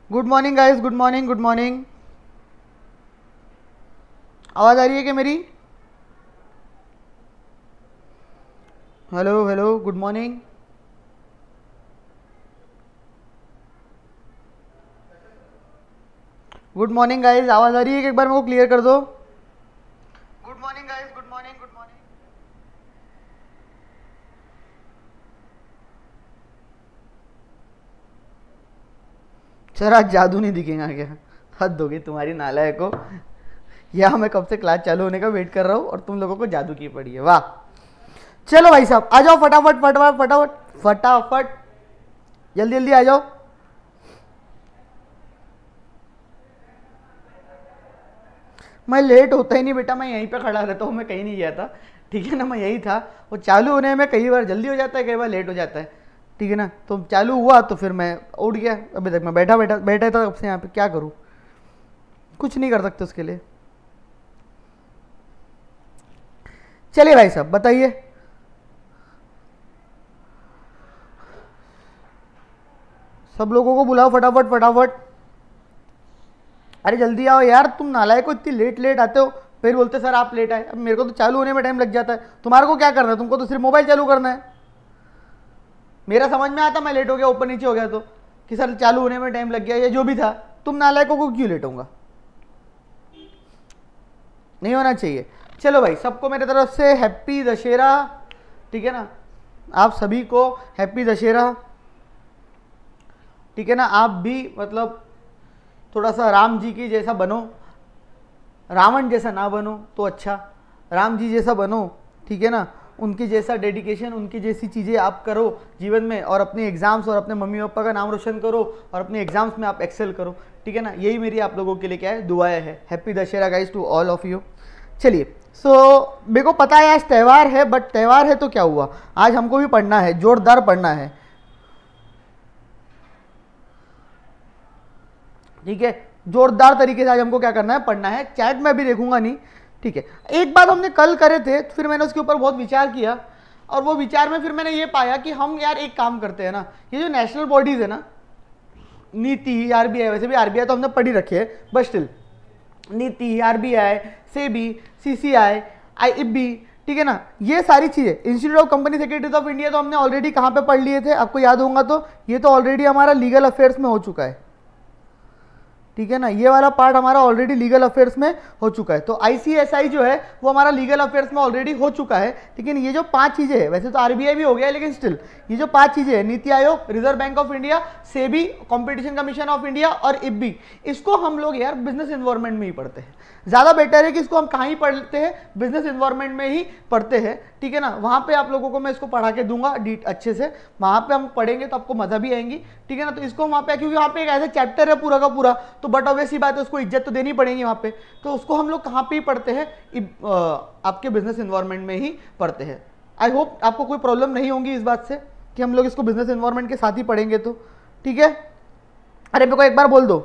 Good morning guys, good morning, good morning. आवाज़ आ रही है क्या मेरी? Hello hello, good morning. Good morning guys, आवाज़ आ रही है कि एक बार मेरे को क्लियर कर दो। Good morning guys, good morning, good morning. Sir आज जादू नहीं दिखेगा क्या? हद होगी तुम्हारी नालायक को। यहाँ मैं कब से क्लास चालू होने का वेट कर रहा हूँ और तुम लोगों को जादू की पड़ी है। वाह। चलो भाई साहब आ जाओ, फटाफट फटाफट फटाफट फटाफट, जल्दी जल्दी आ जाओ। मैं लेट होता ही नहीं बेटा, मैं यहीं पे खड़ा रहता हूँ, मैं कहीं नहीं गया था। ठीक है ना, मैं यही था। वो चालू होने में कई बार जल्दी हो जाता है, कई बार लेट हो जाता है। ठीक है ना, तो चालू हुआ तो फिर मैं उठ गया। अभी तक मैं बैठा बैठा बैठा था, अब से यहाँ पे क्या करूँ? कुछ नहीं कर सकते उसके लिए। चलिए भाई साहब बताइए। सब लोगों को बुलाओ फटाफट फटाफट। अरे जल्दी आओ यार, तुम नालायक को इतनी लेट लेट आते हो, फिर बोलते सर आप लेट आए। अब मेरे को तो चालू होने में टाइम लग जाता है, तुम्हारे को क्या करना है? तुमको तो सिर्फ मोबाइल चालू करना है। मेरा समझ में आता मैं लेट हो गया, ऊपर नीचे हो गया तो, कि सर चालू होने में टाइम लग गया या जो भी था। तुम नालायकों को क्यों लेट होगा? नहीं होना चाहिए। चलो भाई, सबको मेरे तरफ से हैप्पी दशहरा। ठीक है ना, आप सभी को हैप्पी दशहरा। ठीक है ना, आप भी मतलब थोड़ा सा राम जी की जैसा बनो, रावण जैसा ना बनो तो अच्छा, राम जी जैसा बनो। ठीक है ना, उनकी जैसा डेडिकेशन, उनकी जैसी चीज़ें आप करो जीवन में, और अपने एग्जाम्स और अपने मम्मी पापा का नाम रोशन करो, और अपने एग्जाम्स में आप एक्सेल करो। ठीक है ना, यही मेरी आप लोगों के लिए क्या है, दुआएं है। Happy Dussehra guys to all of you. चलिए, मेरे को पता है आज त्यौहार है, बट त्यौहार है तो क्या हुआ, आज हमको भी पढ़ना है, जोरदार पढ़ना है। ठीक है, जोरदार तरीके से आज हमको क्या करना है, पढ़ना है। चैट में भी देखूंगा नहीं। ठीक है, एक बात हमने कल करे थे, फिर मैंने उसके ऊपर बहुत विचार किया, और वो विचार में फिर मैंने ये पाया कि हम यार एक काम करते हैं ना, ये जो नेशनल बॉडीज है ना, नीति, आरबीआई, वैसे भी आरबीआई तो हमने पढ़ी रखी है, but still NITI, RBI, SEBI, CCI, IEB, ठीक है ना, ये सारी चीज़ें, institute of company secretaries of India, तो हमने ऑलरेडी कहाँ पे पढ़ लिए थे, आपको याद होगा तो, ये तो ऑलरेडी हमारा लीगल अफेयर्स में हो चुका है। ठीक है ना, ये वाला पार्ट हमारा ऑलरेडी लीगल अफेयर्स में हो चुका है। तो आईसीएसआई जो है वो हमारा लीगल अफेयर्स में ऑलरेडी हो चुका है। लेकिन ये जो 5 चीज़ें हैं, वैसे तो आरबीआई भी हो गया है, लेकिन स्टिल ये जो 5 चीज़ें हैं, NITI Aayog, Reserve Bank of India, SEBI, competition commission of India और इब्बी, इसको हम लोग यार बिजनेस इन्वायरमेंट में ही पढ़ते हैं। ज़्यादा बेटर है कि इसको हम कहाँ ही पढ़ते हैं, बिजनेस इन्वायरमेंट में ही पढ़ते हैं। ठीक है ना, वहाँ पे आप लोगों को मैं इसको पढ़ा के दूंगा अच्छे से, वहाँ पे हम पढ़ेंगे तो आपको मज़ा भी आएंगी। ठीक है ना, तो इसको वहाँ पे, क्योंकि वहाँ पे एक ऐसा चैप्टर है पूरा का पूरा, तो बट ऑब्वियस सी बात है, उसको इज्जत तो देनी पड़ेगी वहाँ पे, तो उसको हम लोग कहाँ पे ही पढ़ते हैं, आपके बिजनेस इन्वायरमेंट में ही पढ़ते हैं। आई होप आपको कोई प्रॉब्लम नहीं होगी इस बात से कि हम लोग इसको बिजनेस इन्वायरमेंट के साथ ही पढ़ेंगे तो। ठीक है, अरे मेरे को एक बार बोल दो,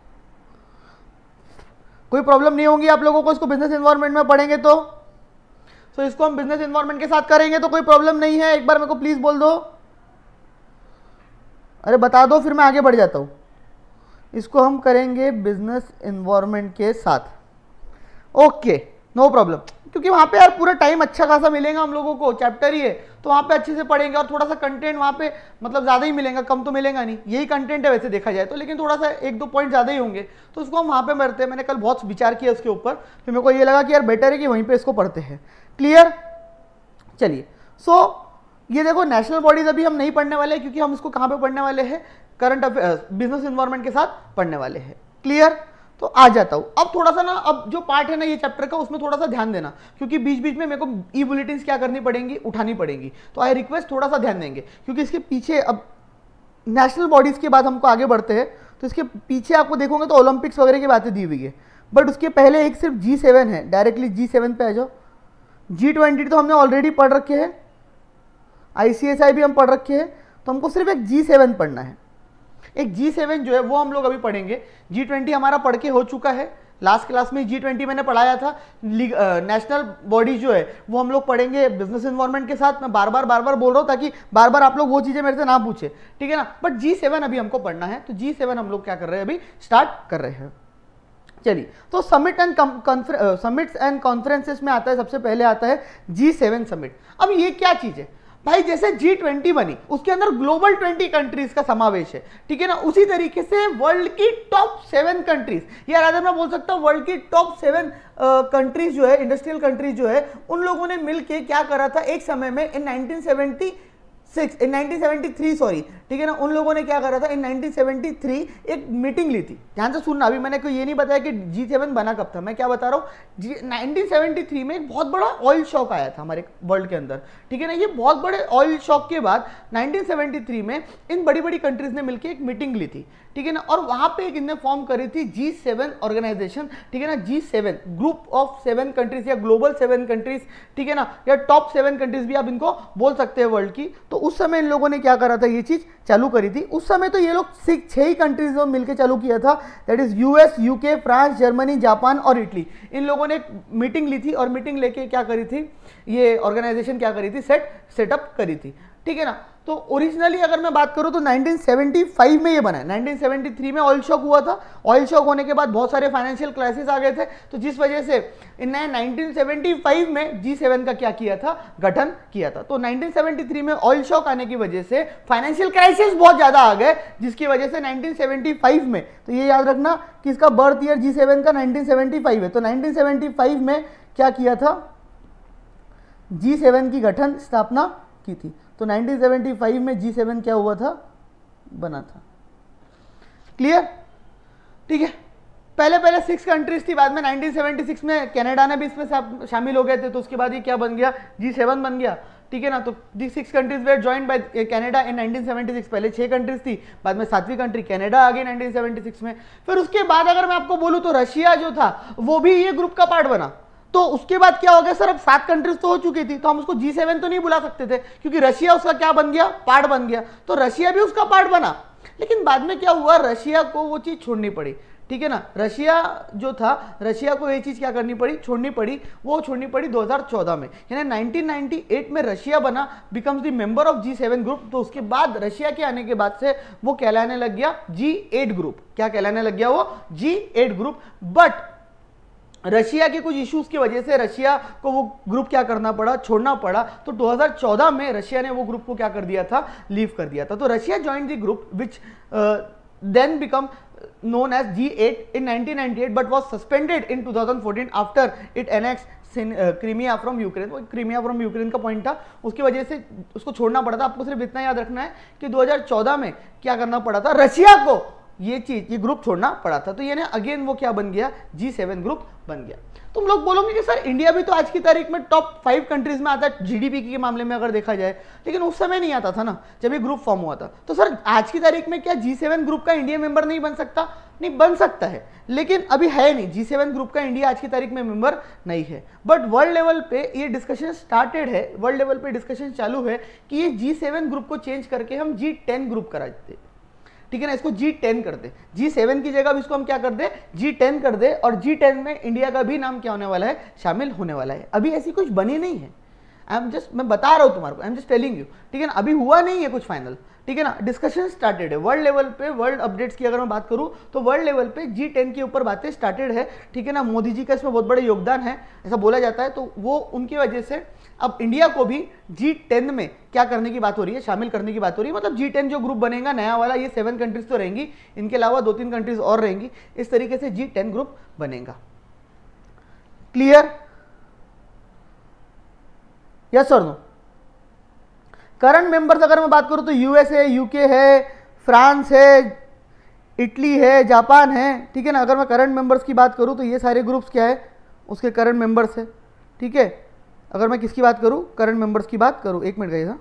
कोई प्रॉब्लम नहीं होगी आप लोगों को इसको बिजनेस इन्वायरमेंट में पढ़ेंगे तो इसको हम बिजनेस इन्वायरमेंट के साथ करेंगे तो कोई प्रॉब्लम नहीं है? एक बार मेरे को प्लीज बोल दो, अरे बता दो, फिर मैं आगे बढ़ जाता हूँ। इसको हम करेंगे बिजनेस इन्वायरमेंट के साथ, ओके, नो प्रॉब्लम। क्योंकि वहाँ पे यार पूरा टाइम अच्छा खासा मिलेगा हम लोगों को, चैप्टर ही है तो वहाँ पे अच्छे से पढ़ेंगे, और थोड़ा सा कंटेंट वहाँ पे मतलब ज़्यादा ही मिलेगा, कम तो मिलेगा नहीं, यही कंटेंट है वैसे देखा जाए तो, लेकिन थोड़ा सा 1-2 पॉइंट ज़्यादा ही होंगे, तो उसको हम वहाँ पे पढ़ते हैं। मैंने कल बहुत विचार किया उसके ऊपर, फिर मेरे को ये लगा कि यार बेटर है कि वहीं पर इसको पढ़ते हैं। क्लियर? चलिए, ये देखो नेशनल बॉडीज अभी हम नहीं पढ़ने वाले, क्योंकि हम इसको कहाँ पे पढ़ने वाले हैं, करंट अफेयर, बिजनेस इन्वायरमेंट के साथ पढ़ने वाले हैं। क्लियर? तो आ जाता हूं अब थोड़ा सा ना, अब जो पार्ट है ना ये चैप्टर का, उसमें थोड़ा सा ध्यान देना, क्योंकि बीच बीच में मेरे को ई बुलेटिन क्या करनी पड़ेंगी, उठानी पड़ेंगी, तो आई रिक्वेस्ट थोड़ा सा ध्यान देंगे, क्योंकि इसके पीछे अब नेशनल बॉडीज के बाद हमको आगे बढ़ते हैं, तो इसके पीछे आपको देखोगे तो ओलंपिक्स वगैरह की बातें दी हुई है, बट उसके पहले एक सिर्फ G7 है। डायरेक्टली G7 पे आ जाओ। G20 तो हमने ऑलरेडी पढ़ रखे हैं, आईसीएसआई भी हम पढ़ रखे हैं, तो हमको सिर्फ एक G7 पढ़ना है। एक G7 जो है वो हम लोग अभी पढ़ेंगे, G20 हमारा पढ़ के हो चुका है, लास्ट क्लास में G20 मैंने पढ़ाया था। नेशनल बॉडी जो है वो हम लोग पढ़ेंगे बिजनेस इन्वायरमेंट के साथ। मैं बार बार बोल रहा हूँ ताकि बार बार आप लोग वो चीजें मेरे से ना पूछे, ठीक है ना। बट G7 अभी हमको पढ़ना है, तो G7 हम लोग क्या कर रहे हैं, अभी स्टार्ट कर रहे हैं। चलिए, तो समिट्स एंड कॉन्फ्रेंसेस में आता है, सबसे पहले आता है G7 समिट। अब ये क्या चीज है भाई, जैसे G20 बनी उसके अंदर ग्लोबल 20 कंट्रीज का समावेश है, ठीक है ना। उसी तरीके से वर्ल्ड की टॉप 7 कंट्रीज, या रादर मैं बोल सकता हूँ वर्ल्ड की टॉप 7 कंट्रीज जो है, इंडस्ट्रियल कंट्रीज जो है, उन लोगों ने मिलके क्या करा था एक समय में इन 1973 सॉरी, ठीक है ना। उन लोगों ने क्या करा था इन 1973 एक मीटिंग ली थी। ध्यान से सुनना, अभी मैंने कोई ये नहीं बताया कि G7 बना कब था, मैं क्या बता रहा हूँ। 1973 में एक बहुत बड़ा ऑयल शॉक आया था हमारे वर्ल्ड के अंदर, ठीक है ना। ये बहुत बड़े ऑयल शॉक के बाद 1973 में इन बड़ी बड़ी कंट्रीज ने मिलकर एक मीटिंग ली थी, ठीक है ना। और वहां पे एक इनने फॉर्म करी थी G7 ऑर्गेनाइजेशन, ठीक है ना। G7 ग्रुप ऑफ 7 कंट्रीज या ग्लोबल 7 कंट्रीज, ठीक है ना, या टॉप 7 कंट्रीज भी आप इनको बोल सकते हैं वर्ल्ड की। तो उस समय इन लोगों ने क्या करा था, ये चीज चालू करी थी। उस समय तो ये लोग 6 ही कंट्रीज में मिलकर चालू किया था, that is US, UK, France, Germany, Japan और इटली। इन लोगों ने एक मीटिंग ली थी और मीटिंग लेके क्या करी थी, ये ऑर्गेनाइजेशन क्या करी थी, सेटअप करी थी, ठीक है ना। तो ओरिजिनली अगर मैं बात करूं तो 1975 में ये बना है। 1973 में ऑयल शॉक हुआ था। ऑयल शॉक होने के बाद बहुत सारे फाइनेंशियल क्राइसिस आ गए थे, तो जिस वजह से इन्हें 1975 में G7 का क्या किया था, गठन किया था। तो 1973 में ऑयल शॉक आने की वजह से फाइनेंशियल क्राइसिस बहुत ज्यादा आ गए, जिसकी वजह से 1975 में, तो ये याद रखना कि इसका बर्थ ईयर G7 का 1975 है। तो 1975 में क्या किया था, G7 की गठन स्थापना की थी। तो 1975 में G7 क्या हुआ था, बना था। क्लियर, ठीक है। पहले 6 कंट्रीज थी, बाद में 1976 में कनाडा ने भी इसमें शामिल हो गए थे, तो उसके बाद ये क्या बन गया, G7 बन गया, ठीक है ना। तो the 6 countries were joined by Canada in 1976। पहले 6 कंट्रीज थी, बाद में 7वीं कंट्री कनाडा आ गई 1976 में। फिर उसके बाद अगर मैं आपको बोलूं तो रशिया जो था वो भी ये ग्रुप का पार्ट बना। तो उसके बाद क्या हो गया सर, अब 7 कंट्रीज तो हो चुकी थी, तो हम उसको G7 तो नहीं बुला सकते थे, क्योंकि रशिया उसका क्या बन गया, पार्ट बन गया। तो रशिया भी उसका पार्ट बना, लेकिन बाद में क्या हुआ, रशिया को वो चीज छोड़नी पड़ी, ठीक है ना। रशिया जो था, रशिया को ये चीज क्या करनी पड़ी, छोड़नी पड़ी। वो छोड़नी पड़ी 2014 में, यानी 1998 में रशिया बना, becomes the member of G7 group. तो उसके बाद रशिया के आने के बाद से वो कहलाने लग गया G8 ग्रुप। क्या कहलाने लग गया वो, G8 ग्रुप। बट रशिया के कुछ इश्यूज की वजह से रशिया को वो ग्रुप क्या करना पड़ा, छोड़ना पड़ा। तो 2014 में रशिया ने वो ग्रुप को क्या कर दिया था, लीव कर दिया था। तो Russia joined the group which then became known as G8 in 1998 but was suspended in 2014 after it annexed Crimea from Ukraine. वो क्रीमिया फ्रॉम यूक्रेन का पॉइंट था, उसकी वजह से उसको छोड़ना पड़ा था। आपको सिर्फ इतना याद रखना है कि 2014 में क्या करना पड़ा था, रशिया को ये ग्रुप छोड़ना पड़ा था। तो ये ना अगेन वो क्या बन गया, G7 ग्रुप बन गया। तुम लोग बोलोगे कि सर इंडिया भी तो आज की तारीख में टॉप 5 कंट्रीज में आता है जीडीपी के मामले में अगर देखा जाए, लेकिन उस समय नहीं आता था ना जब ये ग्रुप फॉर्म हुआ था। तो सर आज की तारीख में क्या G7 ग्रुप का इंडिया मेंबर नहीं बन सकता? नहीं, बन सकता है, लेकिन अभी है नहीं। G7 ग्रुप का इंडिया आज की तारीख में मेंबर नहीं है। बट वर्ल्ड लेवल पे ये डिस्कशन स्टार्टेड है, वर्ल्ड लेवल पे डिस्कशन चालू है कि ये G7 ग्रुप को चेंज करके हम G10 ग्रुप करा देते, ठीक है ना। इसको G10 कर दे, G7 की जगह इसको हम क्या कर दे, G10 कर दे। और G10 में इंडिया का भी नाम क्या होने वाला है, शामिल होने वाला है। अभी ऐसी कुछ बनी नहीं है, मैं बता रहा हूं तुम्हारे को, I am just telling you, ठीक है ना। अभी हुआ नहीं है कुछ फाइनल, ठीक है ना। डिस्कशन स्टार्टेड है वर्ल्ड लेवल पे। वर्ल्ड अपडेट्स की अगर मैं बात करूं तो वर्ल्ड लेवल पे G10 के ऊपर बातें स्टार्टेड है, ठीक है ना। मोदी जी का इसमें बहुत बड़े योगदान है, ऐसा बोला जाता है। तो वो उनकी वजह से अब इंडिया को भी G10 में क्या करने की बात हो रही है, शामिल करने की बात हो रही है। मतलब G10 जो ग्रुप बनेगा नया वाला, ये 7 कंट्रीज तो रहेंगी, इनके अलावा 2-3 कंट्रीज और रहेंगी। इस तरीके से G10 ग्रुप बनेगा। क्लियर, यस और नो? करंट मेंबर्स अगर मैं बात करूं तो यूएस है, यूके है, फ्रांस है, इटली है, जापान है, ठीक है ना। अगर मैं करंट मेंबर्स की बात करूं तो ये सारे ग्रुप्स क्या है, उसके करंट मेंबर्स है, ठीक है। अगर मैं किसकी बात करूं, करंट मेंबर्स की बात करूं, एक मिनट गाइस,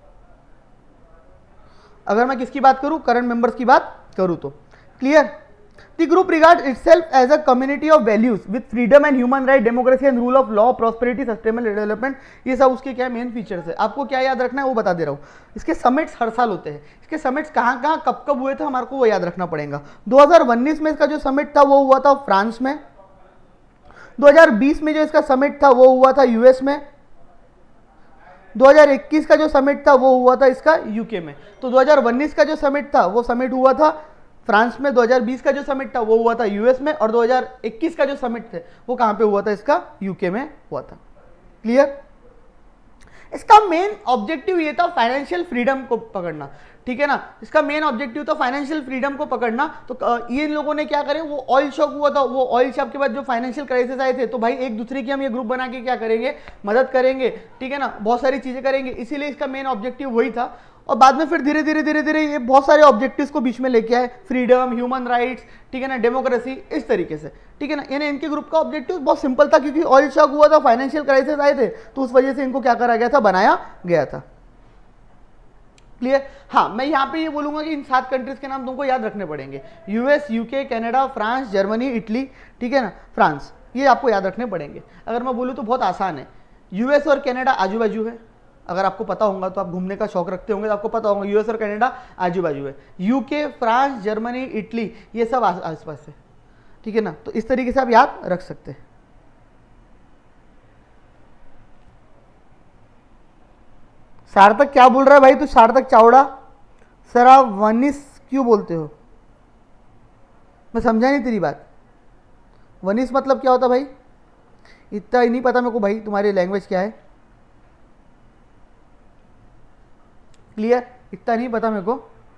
अगर मैं किसकी बात करूं, करंट मेंबर्स की बात करूं तो clear. The group regards itself as a community of values with freedom and human right, democracy and rule of law, prosperity, sustainable development. ये सब उसके क्या मेन फीचर्स है, आपको क्या याद रखना है वो बता दे रहा हूँ। इसके समिट्स हर साल होते हैं, इसके समिट्स कहाँ कहाँ कब कब हुए थे हमारे को वो याद रखना पड़ेगा। 2019 में इसका जो समिट था वो हुआ था फ्रांस में, 2020 में जो इसका समिट था वो हुआ था यूएस में, 2021 का जो समिट था वो हुआ था इसका यूके में। तो 2019 का जो समिट था वो समिट हुआ था फ्रांस में, 2020 का जो समिट था वो हुआ था यूएस में, और 2021 का जो समिट थे वो कहां पे हुआ था, इसका यूके में हुआ था। क्लियर। इसका मेन ऑब्जेक्टिव ये था फाइनेंशियल फ्रीडम को पकड़ना, ठीक है ना। इसका मेन ऑब्जेक्टिव था फाइनेंशियल फ्रीडम को पकड़ना। तो ये लोगों ने क्या करे, वो ऑयल शॉक हुआ था, वो ऑयल शॉक के बाद जो फाइनेंशियल क्राइसिस आए थे, तो भाई एक दूसरे की हम ये ग्रुप बना के क्या करेंगे, मदद करेंगे, ठीक है ना, बहुत सारी चीजें करेंगे, इसीलिए इसका मेन ऑब्जेक्टिव वही था। और बाद में फिर धीरे धीरे ये बहुत सारे ऑब्जेक्टिव्स को बीच में लेके आए, फ्रीडम, ह्यूमन राइट्स, ठीक है ना, डेमोक्रेसी, इस तरीके से, ठीक है ना। यानी इनके ग्रुप का ऑब्जेक्टिव बहुत सिंपल था, क्योंकि ऑयल शॉक हुआ था, फाइनेंशियल क्राइसिस आए थे, तो उस वजह से इनको क्या करा गया था, बनाया गया था। क्लियर। हाँ, मैं यहाँ पे ये बोलूंगा कि इन 7 कंट्रीज के नाम तुमको याद रखने पड़ेंगे, US, UK, Canada, France, Germany, Italy, ठीक है ना, फ्रांस, ये आपको याद रखने पड़ेंगे। अगर मैं बोलूँ तो बहुत आसान है, यूएस और कनाडा आजू बाजू है, अगर आपको पता होगा तो, आप घूमने का शौक रखते होंगे तो आपको पता होगा यूएस और कनाडा आजू बाजू है, यूके, फ्रांस, जर्मनी, इटली, ये सब आसपास है, ठीक है ना। तो इस तरीके से आप याद रख सकते हैं। सार्थक क्या बोल रहा है भाई, तू सार्थक चावड़ा, सर आप वनिस क्यों बोलते हो, मैं समझा नहीं तेरी बात। वनिस मतलब क्या होता भाई, इतना ही नहीं पता मेरे को भाई, तुम्हारी लैंग्वेज क्या है। क्लियर, इतना नहीं पता मेरे को।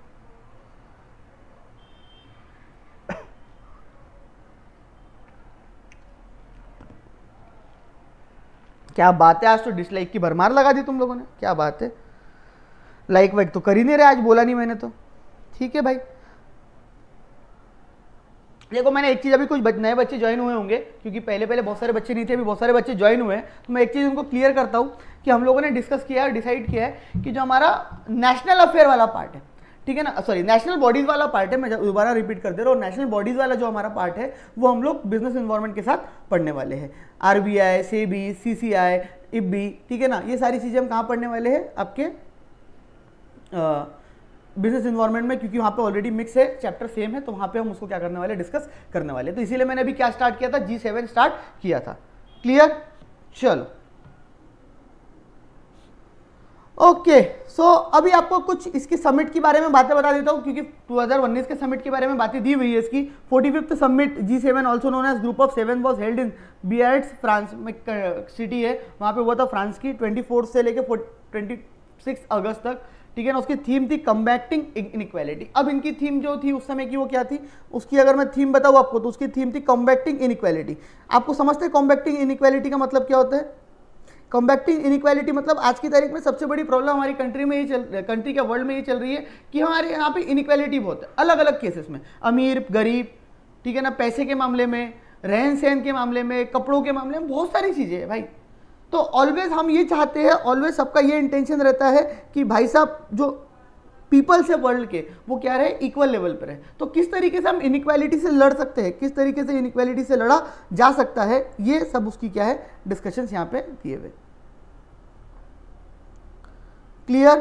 क्या बात है, आज तो डिसलाइक की भरमार लगा दी तुम लोगों ने, क्या बात है। लाइक वाइक तो कर ही नहीं रहे, आज बोला नहीं मैंने तो, ठीक है भाई। देखो मैंने एक चीज़, अभी कुछ नए बच्चे ज्वाइन हुए होंगे, क्योंकि पहले बहुत सारे बच्चे नहीं थे, अभी बहुत सारे बच्चे ज्वाइन हुए हैं, तो मैं एक चीज़ उनको क्लियर करता हूँ कि हम लोगों ने डिस्कस किया है, डिसाइड किया है कि जो हमारा नेशनल अफेयर वाला पार्ट है, ठीक है ना, सॉरी नेशनल बॉडीज वाला पार्ट है, मैं दोबारा रिपीट कर दे रहा हूँ, नेशनल बॉडीज वाला जो हमारा पार्ट है वो हम लोग बिजनेस एनवायरनमेंट के साथ पढ़ने वाले हैं। आरबीआई, सेबी, सीसीआई, इब्बी, ठीक है ना, ये सारी चीज़ें हम कहाँ पढ़ने वाले हैं, आपके बिजनेस एनवायरनमेंट में, क्योंकि वहाँ पे ऑलरेडी मिक्स है, चैप्टर सेम है, तो वहाँ पे हम उसको क्या करने वाले, डिस्कस करने वाले। तो इसीलिए मैंने अभी क्या स्टार्ट किया था, G7 स्टार्ट किया था। क्लियर। चलो ओके, सो अभी आपको कुछ इसकी समिट के बारे में बातें बता देता हूँ, क्योंकि 2019 के समिट के बारे में बातें दी हुई है। इसकी 45th summit G7 also known as group of 7 was held in Biarritz, France में सिटी है, वहाँ पे हुआ था फ्रांस की 24 से लेकर 26 अगस्त तक, ठीक है ना। उसकी थीम थी कम्बैक्टिंग इनइक्वालिटी। अब इनकी थीम जो थी उस समय की वो क्या थी, उसकी अगर मैं थीम बताऊँ आपको, तो उसकी थीम थी कम्बैक्टिंग इनइक्वालिटी। आपको समझते हैं कम्बैक्टिंग इनइक्वालिटी का मतलब क्या होता है। कम्बैक्टिंग इनइक्वालिटी मतलब आज की तारीख में सबसे बड़ी प्रॉब्लम हमारी कंट्री में ये कंट्री के वर्ल्ड में ये चल रही है कि हमारे यहाँ पे इनइक्वालिटी बहुत है, अलग अलग केसेस में, अमीर गरीब, ठीक है ना, पैसे के मामले में, रहन सहन के मामले में, कपड़ों के मामले में, बहुत सारी चीज़ें हैं भाई। तो ऑलवेज हम ये चाहते हैं, ऑलवेज सबका ये इंटेंशन रहता है कि भाई साहब जो पीपल्स है वर्ल्ड के वो क्या रहे, इक्वल लेवल पर है। तो किस तरीके से हम इनइक्वालिटी से लड़ सकते हैं, किस तरीके से इनइक्वालिटी से लड़ा जा सकता है, ये सब उसकी क्या है, डिस्कशंस यहाँ पे दिए हुए। Clear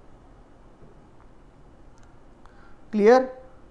clear.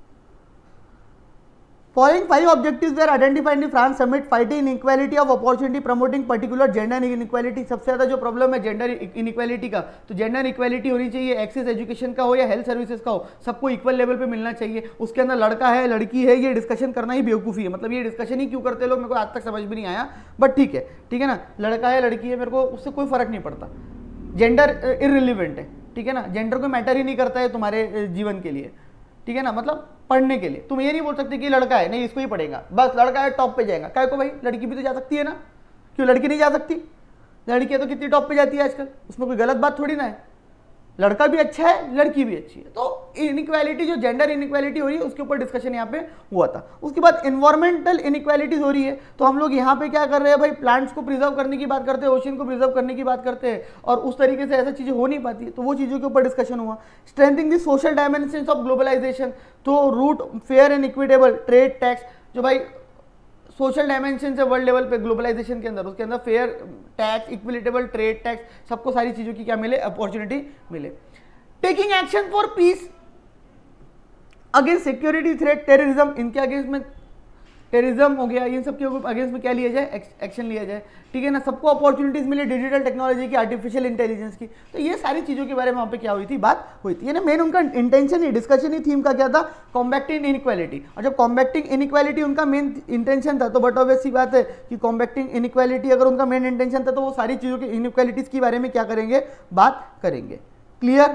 Following 5 objectives were identified in the France summit: fighting inequality of opportunity, promoting particular gender inequality। सबसे ज़्यादा जो प्रॉब्लम है जेंडर इनइक्वालिटी का, तो जेंडर इक्वालिटी होनी चाहिए, एक्सेस एजुकेशन का हो या हेल्थ सर्विसेज का हो, सबको इक्वल लेवल पे मिलना चाहिए। उसके अंदर लड़का है लड़की है, ये डिस्कशन करना ही बेवकूफ़ी है, मतलब ये डिस्कशन ही क्यों करते लोग, मेरे को आज तक समझ भी नहीं आया, बट ठीक है ना, लड़का है लड़की है, मेरे को उससे कोई फ़र्क नहीं पड़ता, जेंडर इररिलेवेंट है, ठीक है ना, जेंडर को मैटर ही नहीं करता है तुम्हारे जीवन के लिए, ठीक है ना, मतलब पढ़ने के लिए तुम ये नहीं बोल सकते कि लड़का है नहीं इसको ही पढ़ेगा, बस लड़का है टॉप पे जाएगा, काय को भाई, लड़की भी तो जा सकती है ना, क्यों लड़की नहीं जा सकती, लड़कियां तो कितनी टॉप पे जाती है आजकल, उसमें कोई गलत बात थोड़ी ना है, लड़का भी अच्छा है लड़की भी अच्छी है, तो इनइक्वालिटी जो जेंडर इनइक्वालिटी हो रही है उसके ऊपर डिस्कशन यहाँ पे हुआ था। उसके बाद इन्वायरमेंटल इनइक्वालिटीज हो रही है, तो हम लोग यहाँ पे क्या कर रहे हैं भाई, प्लांट्स को प्रिजर्व करने की बात करते हैं, ओशन को प्रिजर्व करने की बात करते हैं, और उस तरीके से ऐसा चीजें हो नहीं पाती, तो वो चीजों के ऊपर डिस्कशन हुआ। Strengthening the social dimensions of globalisation, तो root fair and equitable trade tax, जो भाई सोशल डायमेंशन है वर्ल्ड लेवल पे ग्लोबलाइजेशन के अंदर, उसके अंदर fair tax, equitable trade tax, सबको सारी चीजों की क्या मिले, अपॉर्चुनिटी मिले। Taking action for peace against security threat, terrorism, इनके अगेंस्ट में टेररिज्म हो गया, इन सब के अगेंस्ट में क्या लिया जाए, एक्शन लिया जाए, ठीक है ना। सबको अपॉर्चुनिटीज मिले डिजिटल टेक्नोलॉजी की, आर्टिफिशियल इंटेलिजेंस की, तो ये सारी चीजों के बारे में वहाँ पे क्या हुई थी, बात हुई थी। यानी मेन उनका इंटेंशन ही, डिस्कशन ही, थीम का क्या था, कॉम्बैक्टिंग इनइक्वालिटी। और जब कॉम्बैक्टिंग इनइक्वालिटी उनका मेन इंटेंशन था, तो बट ऑब्वियस सी बात है कि कॉम्बैक्टिंग इनइक्वालिटी अगर उनका मेन इंटेंशन था, तो वो सारी चीजों की इनइक्वालिटीज के बारे में क्या करेंगे, बात करेंगे। क्लियर।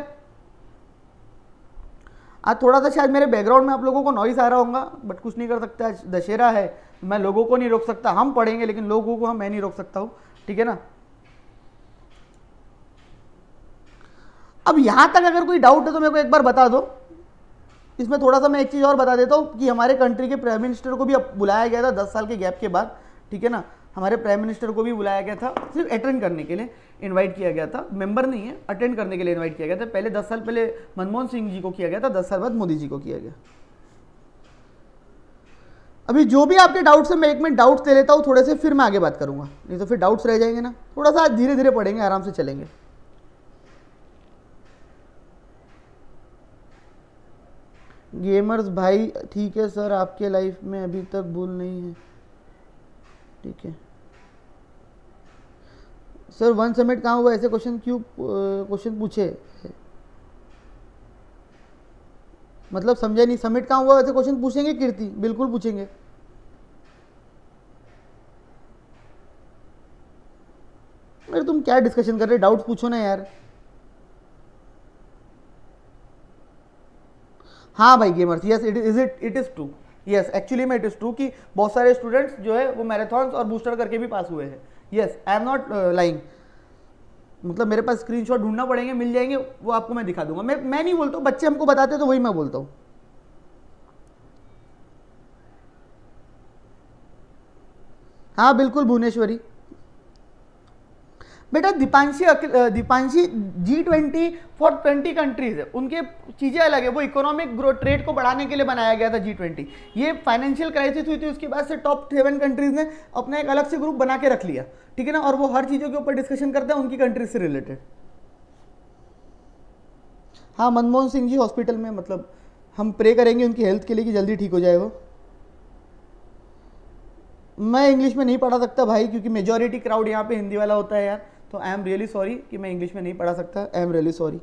आज थोड़ा सा शायद मेरे बैकग्राउंड में आप लोगों को नॉइस आ रहा होगा, बट कुछ नहीं कर सकता, आज दशहरा है, मैं लोगों को नहीं रोक सकता, हम पढ़ेंगे लेकिन लोगों को मैं नहीं रोक सकता हूं, ठीक है ना। अब यहां तक अगर कोई डाउट है तो मेरे को एक बार बता दो। इसमें थोड़ा सा मैं एक चीज और बता देता हूं कि हमारे कंट्री के प्राइम मिनिस्टर को भी अब बुलाया गया था 10 साल के गैप के बाद, ठीक है ना। हमारे प्राइम मिनिस्टर को भी बुलाया गया था, सिर्फ अटेंड करने के लिए इनवाइट किया गया था, मेंबर नहीं है, अटेंड करने के लिए इनवाइट किया गया था। पहले 10 साल पहले मनमोहन सिंह जी को किया गया था, 10 साल बाद मोदी जी को किया गया। अभी जो भी आपके डाउट्स है मैं एक मिनट डाउट्स ले लेता हूँ थोड़े से, फिर मैं आगे बात करूंगा, नहीं तो फिर डाउट्स रह जाएंगे ना। थोड़ा सा धीरे धीरे पढ़ेंगे, आराम से चलेंगे। गेमर्स भाई ठीक है सर, आपके लाइफ में अभी तक भूल नहीं है, ठीक है सर। 1 समिट कहाँ हुआ, ऐसे क्वेश्चन क्यों क्वेश्चन पूछे, मतलब समझा नहीं, समिट कहाँ हुआ ऐसे क्वेश्चन पूछेंगे कीर्ति, बिल्कुल पूछेंगे। अरे तुम क्या डिस्कशन कर रहे, डाउट्स पूछो ना यार। हाँ भाई gamers, yes it is true, yes actually में इट इज ट्रू कि बहुत सारे स्टूडेंट्स जो है वो मैराथन्स और बूस्टर करके भी पास हुए हैं। Yes I am not lying, मतलब मेरे पास स्क्रीनशॉट ढूंढना पड़ेंगे, मिल जाएंगे, वो आपको मैं दिखा दूंगा। मैं नहीं बोलता हूँ, बच्चे हमको बताते तो वही मैं बोलता हूँ। हाँ बिल्कुल भुवनेश्वरी बेटा, दीपांशी G20 फॉर 20 कंट्रीज है, उनके चीजें अलग है, वो इकोनॉमिक ग्रोथ ट्रेड को बढ़ाने के लिए बनाया गया था G20। ये फाइनेंशियल क्राइसिस हुई थी, उसके बाद से टॉप 7 कंट्रीज ने अपना एक अलग से ग्रुप बना के रख लिया, ठीक है ना, और वो हर चीजों के ऊपर डिस्कशन करते हैं उनकी कंट्रीज से रिलेटेड। हाँ मनमोहन सिंह जी हॉस्पिटल में, मतलब हम प्रे करेंगे उनकी हेल्थ के लिए कि जल्दी ठीक हो जाए वो। मैं इंग्लिश में नहीं पढ़ा सकता भाई, क्योंकि मेजॉरिटी क्राउड यहाँ पे हिंदी वाला होता है यार, तो आई एम रियली सॉरी कि मैं इंग्लिश में नहीं पढ़ा सकता, आई एम रियली सॉरी।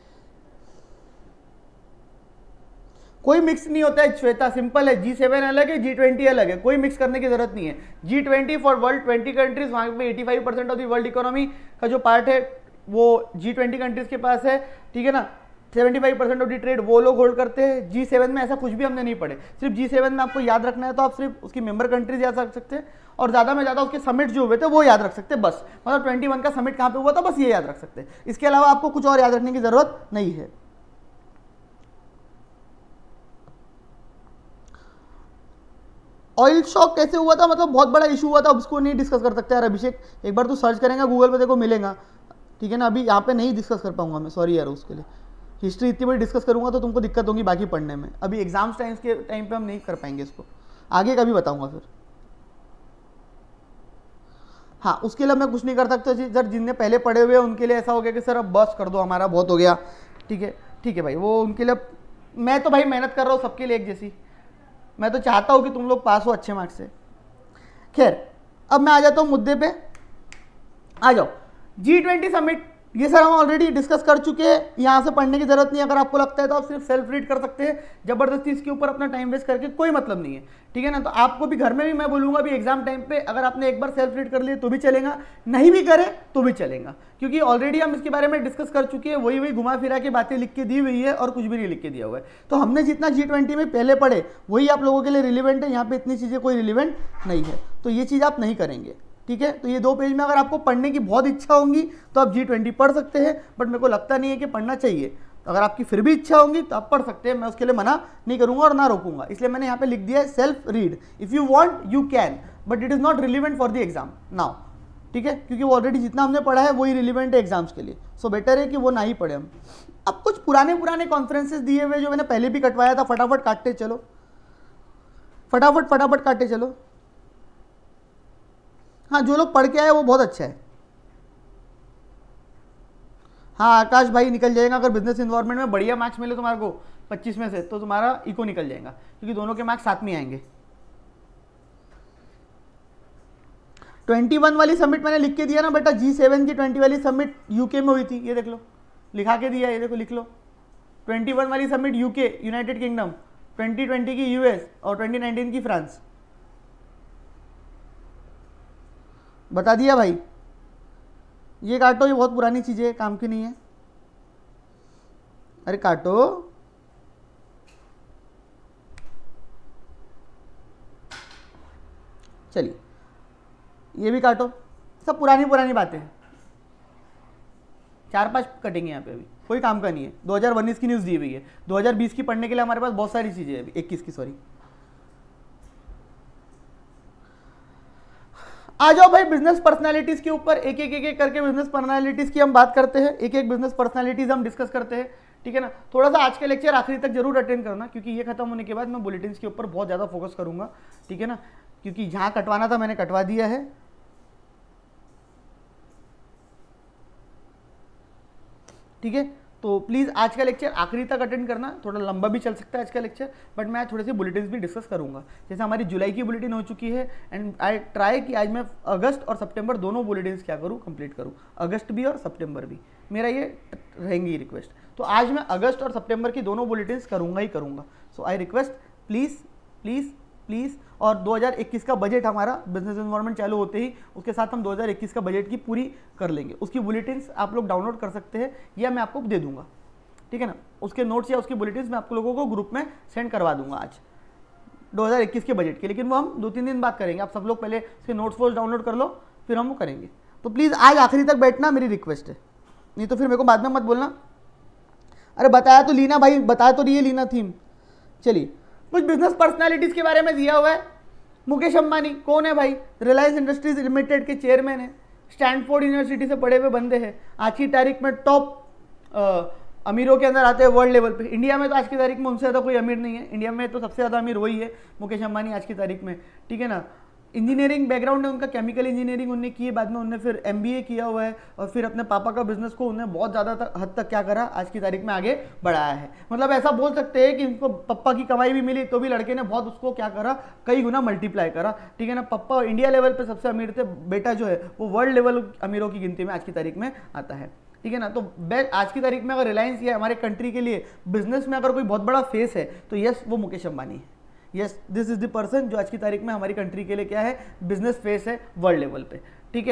कोई मिक्स नहीं होता है श्वेता, सिंपल है, G7 अलग है, G20 अलग है, कोई मिक्स करने की जरूरत नहीं है। G20 फॉर वर्ल्ड 20 कंट्रीज, वहां पे 85% ऑफ द वर्ल्ड इकोनॉमी का जो पार्ट है वो G20 कंट्रीज के पास है, ठीक है ना। 75% ऑफ दी ट्रेड वो लोग होल्ड करते हैं। G7 में ऐसा कुछ भी हमने नहीं पढ़े, सिर्फ G7 में आपको याद रखना है तो आप सिर्फ उसकी मेंबर कंट्रीज याद रख सकते हैं, और ज्यादा में ज्यादा उसके समिट जो हुए थे वो याद रख सकते हैं बस। मतलब 21 का समिट कहां पे हुआ था बस ये याद रख सकते हैं, इसके अलावा आपको कुछ और याद रखने की जरूरत नहीं है। ऑयल शॉक कैसे हुआ था, मतलब बहुत बड़ा इशू हुआ था, अब उसको नहीं डिस्कस कर सकते यार अभिषेक, एक बार तू सर्च करेंगे गूगल पे देखो मिलेगा, ठीक है ना। अभी यहाँ पे नहीं डिस्कस कर पाऊंगा मैं, सॉरी यार उसके लिए। हिस्ट्री इतनी बड़ी डिस्कस करूंगा तो तुमको दिक्कत होगी बाकी पढ़ने में, अभी एग्जाम्स टाइम्स के टाइम पे हम नहीं कर पाएंगे इसको, आगे कभी बताऊंगा फिर। हाँ उसके लिए मैं कुछ नहीं कर सकता सर, जिनने पहले पढ़े हुए उनके लिए ऐसा हो गया कि सर अब बस कर दो हमारा बहुत हो गया, ठीक है भाई, वो उनके लिए। मैं तो भाई मेहनत कर रहा हूँ सबके लिए एक जैसी, मैं तो चाहता हूँ कि तुम लोग पास हो अच्छे मार्क्स से। खैर अब मैं आ जाता हूँ मुद्दे पे, आ जाओ। G20 समिट ये सर हम ऑलरेडी डिस्कस कर चुके हैं, यहाँ से पढ़ने की जरूरत नहीं है, अगर आपको लगता है तो आप सिर्फ सेल्फ रीड कर सकते हैं, जबरदस्ती इसके ऊपर अपना टाइम वेस्ट करके कोई मतलब नहीं है, ठीक है ना। तो आपको भी घर में भी मैं बोलूंगा भी एग्जाम टाइम पे अगर आपने एक बार सेल्फ रीड कर लिए तो भी चलेगा, नहीं भी करे तो भी चलेगा, क्योंकि ऑलरेडी हम इसके बारे में डिस्कस कर चुके हैं, वही घुमा फिरा के बातें लिख के दी हुई है और कुछ भी नहीं लिख के दिया हुआ है। तो हमने जितना G20 में पहले पढ़े वही आप लोगों के लिए रिलेवेंट है, यहाँ पे इतनी चीजें कोई रिलेवेंट नहीं है, तो ये चीज आप नहीं करेंगे, ठीक है। तो ये 2 पेज में अगर आपको पढ़ने की बहुत इच्छा होगी तो आप G20 पढ़ सकते हैं, बट मेरे को लगता नहीं है कि पढ़ना चाहिए, तो अगर आपकी फिर भी इच्छा होगी तो आप पढ़ सकते हैं, मैं उसके लिए मना नहीं करूंगा और ना रोकूंगा। इसलिए मैंने यहाँ पे लिख दिया है self read, if you want you can, but it is not relevant for the exam now, ठीक है, क्योंकि वो ऑलरेडी जितना हमने पढ़ा है वही रिलीवेंट है एग्जाम्स के लिए। सो बेटर है कि वो ना ही पढ़े हम। अब कुछ पुराने कॉन्फ्रेंसेस दिए हुए जो मैंने पहले भी कटवाया था, फटाफट काटते चलो, फटाफट काटते चलो। हाँ, जो लोग पढ़ के आए वो बहुत अच्छा है। हाँ आकाश भाई, निकल जाएगा अगर बिजनेस इन्वायरमेंट में बढ़िया मार्क्स मिले तुम्हारे को 25 में से, तो तुम्हारा इको निकल जाएगा, क्योंकि दोनों के मार्क्स साथ में आएंगे। 21 वाली सबमिट मैंने लिख के दिया ना बेटा, G7 की 20 वाली सबमिट यूके में हुई थी, ये देख लो, लिखा के दिया, ये देखो लिख लो। 21 वाली सबमिट यूके यूनाइटेड किंगडम, 2020 की यूएस और 2019 की फ्रांस। बता दिया भाई, ये काटो, ये बहुत पुरानी चीज़ है, काम की नहीं है। अरे काटो, चलिए ये भी काटो, सब पुरानी बातें हैं, 4-5 कटेंगे यहाँ पे, अभी कोई काम का नहीं है। 2019 की न्यूज़ दी हुई है, 2020 की पढ़ने के लिए हमारे पास बहुत सारी चीज़ें हैं, अभी 21 की सॉरी। आ जाओ भाई बिजनेस पर्सनालिटीज के ऊपर, एक एक करके बिजनेस पर्सनालिटीज की हम बात करते हैं, एक बिजनेस पर्सनालिटीज हम डिस्कस करते हैं, ठीक है ना। थोड़ा सा आज का लेक्चर आखिरी तक जरूर अटेंड करना, क्योंकि ये खत्म होने के बाद मैं बुलेटिन्स के ऊपर बहुत ज़्यादा फोकस करूंगा, ठीक है ना, क्योंकि जहाँ कटवाना था मैंने कटवा दिया है, ठीक है। तो प्लीज़ आज का लेक्चर आखिरी तक अटेंड करना, थोड़ा लंबा भी चल सकता है आज का लेक्चर, बट मैं आज थोड़े से बुलेटिन्स भी डिस्कस करूंगा। जैसे हमारी जुलाई की बुलेटिन हो चुकी है, एंड आई ट्राई कि आज मैं अगस्त और सितंबर दोनों बुलेटिन्स क्या करूं, कंप्लीट करूं, अगस्त भी और सितंबर भी, मेरा ये रहेंगी रिक्वेस्ट। तो आज मैं अगस्त और सितंबर की दोनों बुलेटिन्स करूंगा ही करूंगा। So I request please please please. और 2021 का बजट हमारा बिजनेस एनवायरनमेंट चालू होते ही उसके साथ हम 2021 का बजट की पूरी कर लेंगे। उसकी बुलेटिन्स आप लोग डाउनलोड कर सकते हैं या मैं आपको दे दूंगा, ठीक है ना। उसके नोट्स या उसकी बुलेटिन्स मैं आप लोगों को ग्रुप में सेंड करवा दूंगा आज 2021 के बजट के, लेकिन वो हम 2-3 दिन बाद करेंगे। आप सब लोग पहले उसके नोट्स वोट्स डाउनलोड कर लो, फिर हम वो करेंगे। तो प्लीज़ आज आखिरी तक बैठना, मेरी रिक्वेस्ट है, नहीं तो फिर मेरे को बाद में मत बोलना अरे बताया तो लीना भाई, बताया तो नहीं है लीना थीम। चलिए कुछ बिजनेस पर्सनालिटीज़ के बारे में दिया हुआ है। मुकेश अंबानी कौन है भाई? रिलायंस इंडस्ट्रीज लिमिटेड के चेयरमैन है, स्टैनफोर्ड यूनिवर्सिटी से पढ़े हुए बंदे हैं, आज की तारीख में टॉप अमीरों के अंदर आते हैं वर्ल्ड लेवल पे। इंडिया में तो आज की तारीख में उनसे ज़्यादा कोई अमीर नहीं है, इंडिया में तो सबसे ज़्यादा अमीर वही है मुकेश अंबानी आज की तारीख में, ठीक है ना। इंजीनियरिंग बैकग्राउंड है उनका, केमिकल इंजीनियरिंग उन्होंने की है, बाद में उन्होंने फिर MBA किया हुआ है, और फिर अपने पापा का बिजनेस को उन्होंने बहुत ज़्यादा हद तक क्या करा, आज की तारीख में आगे बढ़ाया है। मतलब ऐसा बोल सकते हैं कि उनको पापा की कमाई भी मिली तो भी लड़के ने बहुत उसको क्या करा, कई गुना मल्टीप्लाई करा, ठीक है ना। पापा इंडिया लेवल पे सबसे अमीर थे, बेटा जो है वो वर्ल्ड लेवल अमीरों की गिनती में आज की तारीख में आता है, ठीक है ना। तो आज की तारीख में अगर रिलायंस या हमारे कंट्री के लिए बिजनेस में अगर कोई बहुत बड़ा फेस है तो यस वो मुकेश अंबानी है। Yes this is the person जो आज की तारीख में हमारी कंट्री के लिए क्या है, बिजनेस फेस है वर्ल्ड लेवल पे, ठीक है।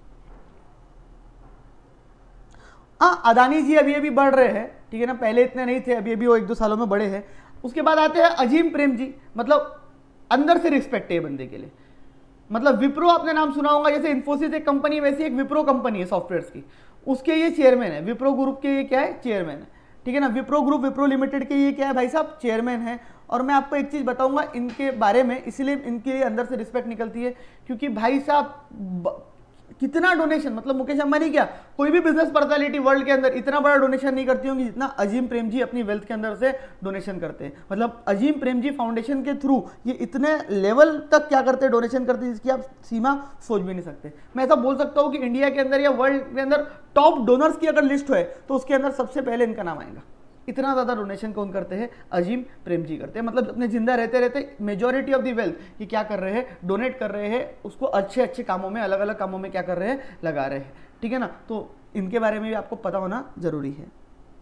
हाँ अदानी जी अभी अभी बढ़ रहे हैं, ठीक है ना, पहले इतने नहीं थे, अभी अभी वो 1-2 सालों में बड़े हैं। उसके बाद आते हैं अजीम प्रेम जी, मतलब अंदर से रिस्पेक्ट है बंदे के लिए। मतलब विप्रो आपने नाम सुना होगा, जैसे इन्फोसिस एक कंपनी वैसी एक विप्रो कंपनी है सॉफ्टवेयर्स की, उसके ये चेयरमैन है, विप्रो ग्रुप के ये क्या है, चेयरमैन है, ठीक है ना। विप्रो ग्रुप विप्रो लिमिटेड के ये क्या है भाई साहब, चेयरमैन है। और मैं आपको एक चीज़ बताऊंगा इनके बारे में, इसीलिए इनके लिए अंदर से रिस्पेक्ट निकलती है, क्योंकि भाई साहब कितना डोनेशन, मतलब मुकेश अंबानी क्या कोई भी बिजनेस पर्सनालिटी वर्ल्ड के अंदर इतना बड़ा डोनेशन नहीं करती होंगी जितना अजीम प्रेम जी अपनी वेल्थ के अंदर से डोनेशन करते हैं। मतलब अजीम प्रेम जी फाउंडेशन के थ्रू ये इतने लेवल तक क्या करते हैं, डोनेशन करते हैं, जिसकी आप सीमा सोच भी नहीं सकते। मैं ऐसा बोल सकता हूँ कि इंडिया के अंदर या वर्ल्ड के अंदर टॉप डोनर्स की अगर लिस्ट है तो उसके अंदर सबसे पहले इनका नाम आएगा। इतना ज़्यादा डोनेशन कौन करते हैं, अजीम प्रेम जी करते हैं। मतलब अपने जिंदा रहते रहते मेजॉरिटी ऑफ द वेल्थ ये क्या कर रहे हैं, डोनेट कर रहे हैं, उसको अच्छे अच्छे कामों में, अलग अलग कामों में क्या कर रहे हैं, लगा रहे हैं, ठीक है ना। तो इनके बारे में भी आपको पता होना जरूरी है।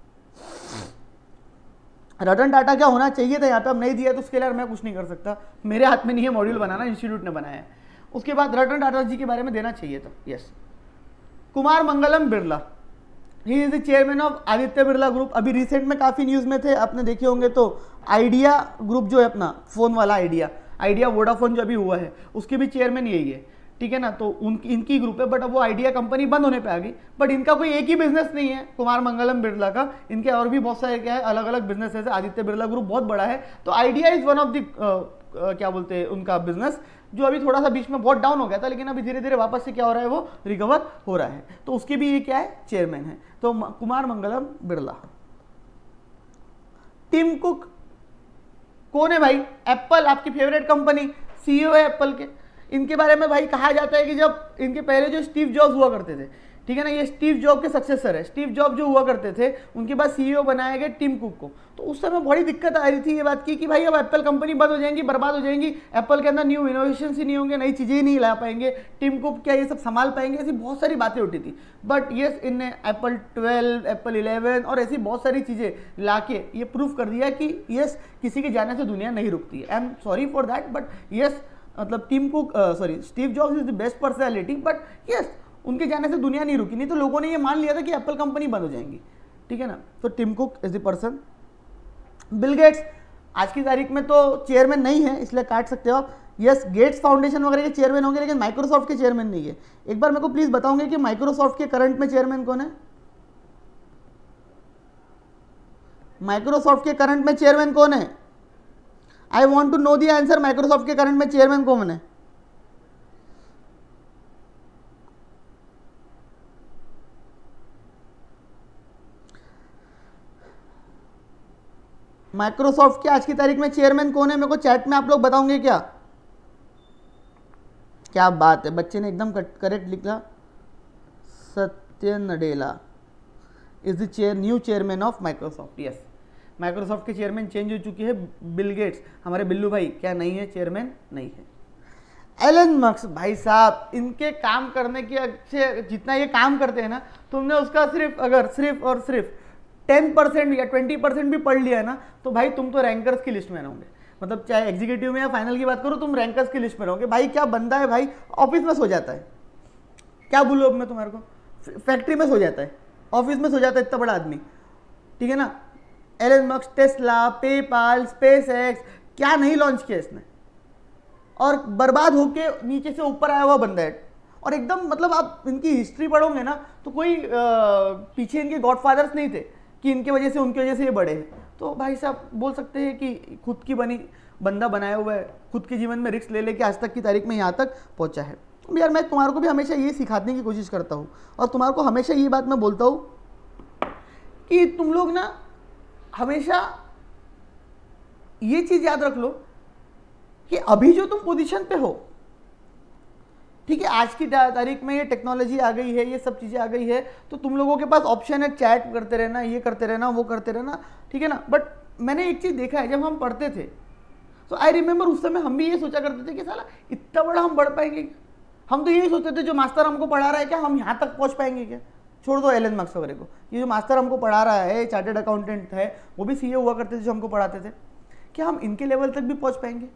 रतन टाटा क्या होना चाहिए था यहाँ पे, अब नहीं दिया तो उसके लिए मैं कुछ नहीं कर सकता, मेरे हाथ में नहीं है मॉड्यूल बनाना, इंस्टीट्यूट ने बनाया है। उसके बाद रतन टाटा जी के बारे में देना चाहिए था, yes. Kumar Mangalam Birla, he is the chairman of Aditya Birla group. अभी रिसेंट में काफ़ी न्यूज़ में थे, आपने देखे होंगे तो आइडिया ग्रुप जो है अपना फ़ोन वाला आइडिया वोडाफोन जो अभी हुआ है उसके भी चेयरमैन यही है, ठीक है ना, तो उनकी इनकी ग्रुप है, बट अब वो आइडिया कंपनी बंद होने पे आ गई। बट इनका कोई एक ही बिजनेस नहीं है कुमार मंगलम बिरला का, इनके और भी बहुत सारे क्या है अलग अलग बिजनेस है। आदित्य बिरला ग्रुप बहुत बड़ा है, तो Idea is one of the क्या बोलते हैं उनका बिजनेस, जो अभी थोड़ा सा बीच में बहुत डाउन हो गया था, लेकिन अभी धीरे धीरे वापस से क्या हो रहा है, वो रिकवर हो रहा है। तो उसके भी ये क्या है, चेयरमैन है, तो कुमार मंगलम बिरला। टिम कुक कौन है भाई? एप्पल, आपकी फेवरेट कंपनी, सीईओ है एप्पल के। इनके बारे में भाई कहा जाता है कि जब इनके पहले जो स्टीव जॉब्स हुआ करते थे, ठीक है ना, ये स्टीव जॉब के सक्सेसर है। स्टीव जॉब जो हुआ करते थे, उनके बाद सीईओ बनाया गया टिम कुक को। तो उस समय बड़ी दिक्कत आ रही थी ये बात की कि भाई अब एप्पल कंपनी बंद हो जाएंगी, बर्बाद हो जाएंगी, एप्पल के अंदर न्यू इनोवेशन ही नहीं होंगे, नई चीज़ें ही नहीं ला पाएंगे, टिम कुक क्या ये सब संभाल पाएंगे, ऐसी बहुत सारी बातें उठी थी। बट येस, इनने एप्पल 12, एप्पल 11 और ऐसी बहुत सारी चीज़ें ला के ये प्रूव कर दिया कि येस, किसी के जाने से दुनिया नहीं रुकती है। I am sorry for that, but yes, मतलब Tim Cook Steve Jobs is the best personality, but yes, उनके जाने से दुनिया नहीं रुकी। नहीं तो लोगों ने ये मान लिया था कि एप्पल कंपनी बंद हो जाएंगी, ठीक है ना। तो Tim Cook is the person. Bill Gates आज की तारीख में तो चेयरमैन नहीं है, इसलिए काट सकते हो आप। यस, गेट्स फाउंडेशन वगैरह के चेयरमैन होंगे, लेकिन माइक्रोसॉफ्ट के चेयरमैन नहीं है। एक बार मेरे को प्लीज बताओगे कि माइक्रोसॉफ्ट के करंट में चेयरमैन कौन है? माइक्रोसॉफ्ट के करंट में चेयरमैन कौन है? I want to know the answer. Microsoft के करंट में चेयरमैन कौन है? माइक्रोसॉफ्ट के आज की तारीख में चेयरमैन कौन है? मेरे को चैट में आप लोग बताओगे क्या? क्या बात है, बच्चे ने एकदम करेक्ट लिखा। Satya Nadella is the new chairman of Microsoft. Yes, Microsoft के चेयरमैन चेंज हो चुकी है। बिल गेट्स हमारे बिल्लू भाई क्या नहीं है, चेयरमैन नहीं है। एलन मस्क भाई साहब, इनके काम करने की अच्छे, जितना ये काम करते हैं ना, तुमने उसका सिर्फ और सिर्फ 10% या 20% भी पढ़ लिया ना, तो भाई तुम तो रैंकर्स की लिस्ट में रहोगे। मतलब चाहे एग्जीक्यूटिव में या फाइनल की बात करो, तुम रैंकर्स की लिस्ट में रहोगे। भाई क्या बंदा है भाई, ऑफिस में सो जाता है, क्या बोलूँ अब मैं तुम्हारे को, फैक्ट्री में सो जाता है, ऑफिस में सो जाता है, इतना बड़ा आदमी, ठीक है ना। Elon Musk, Tesla, PayPal, SpaceX, क्या नहीं लॉन्च किया इसने, और बर्बाद होके नीचे से ऊपर आया हुआ बंदा है। और एकदम मतलब आप इनकी हिस्ट्री पढ़ोगे ना, तो कोई पीछे इनके गॉडफादर्स नहीं थे कि इनकी वजह से, उनकी वजह से ये बड़े हैं। तो भाई साहब बोल सकते हैं कि खुद की बनी बंदा बनाया हुआ है, खुद के जीवन में रिस्क ले लेके आज तक की तारीख में यहाँ तक पहुँचा है। यार मैं तुम्हारे को भी हमेशा ये सिखाने की कोशिश करता हूँ, और तुम्हारे को हमेशा ये बात मैं बोलता हूँ कि तुम लोग ना हमेशा ये चीज़ याद रख लो कि अभी जो तुम पोजीशन पे हो, ठीक है, आज की तारीख में ये टेक्नोलॉजी आ गई है, ये सब चीज़ें आ गई है, तो तुम लोगों के पास ऑप्शन है चैट करते रहना, ये करते रहना, वो करते रहना, ठीक है ना। बट मैंने एक चीज़ देखा है, जब हम पढ़ते थे तो आई रिमेंबर उस समय हम भी ये सोचा करते थे कि साला इतना बड़ा हम बढ़ पाएंगे। हम तो यही सोचते थे जो मास्टर हमको पढ़ा रहा है क्या हम यहाँ तक पहुँच पाएंगे क्या। छोड़ दो एलन मस्क वगैरह को, ये जो मास्टर हमको पढ़ा रहा है, चार्टर्ड अकाउंटेंट है, वो भी सीए हुआ करते थे जो हमको पढ़ाते थे, क्या हम इनके लेवल तक भी पहुँच पाएंगे?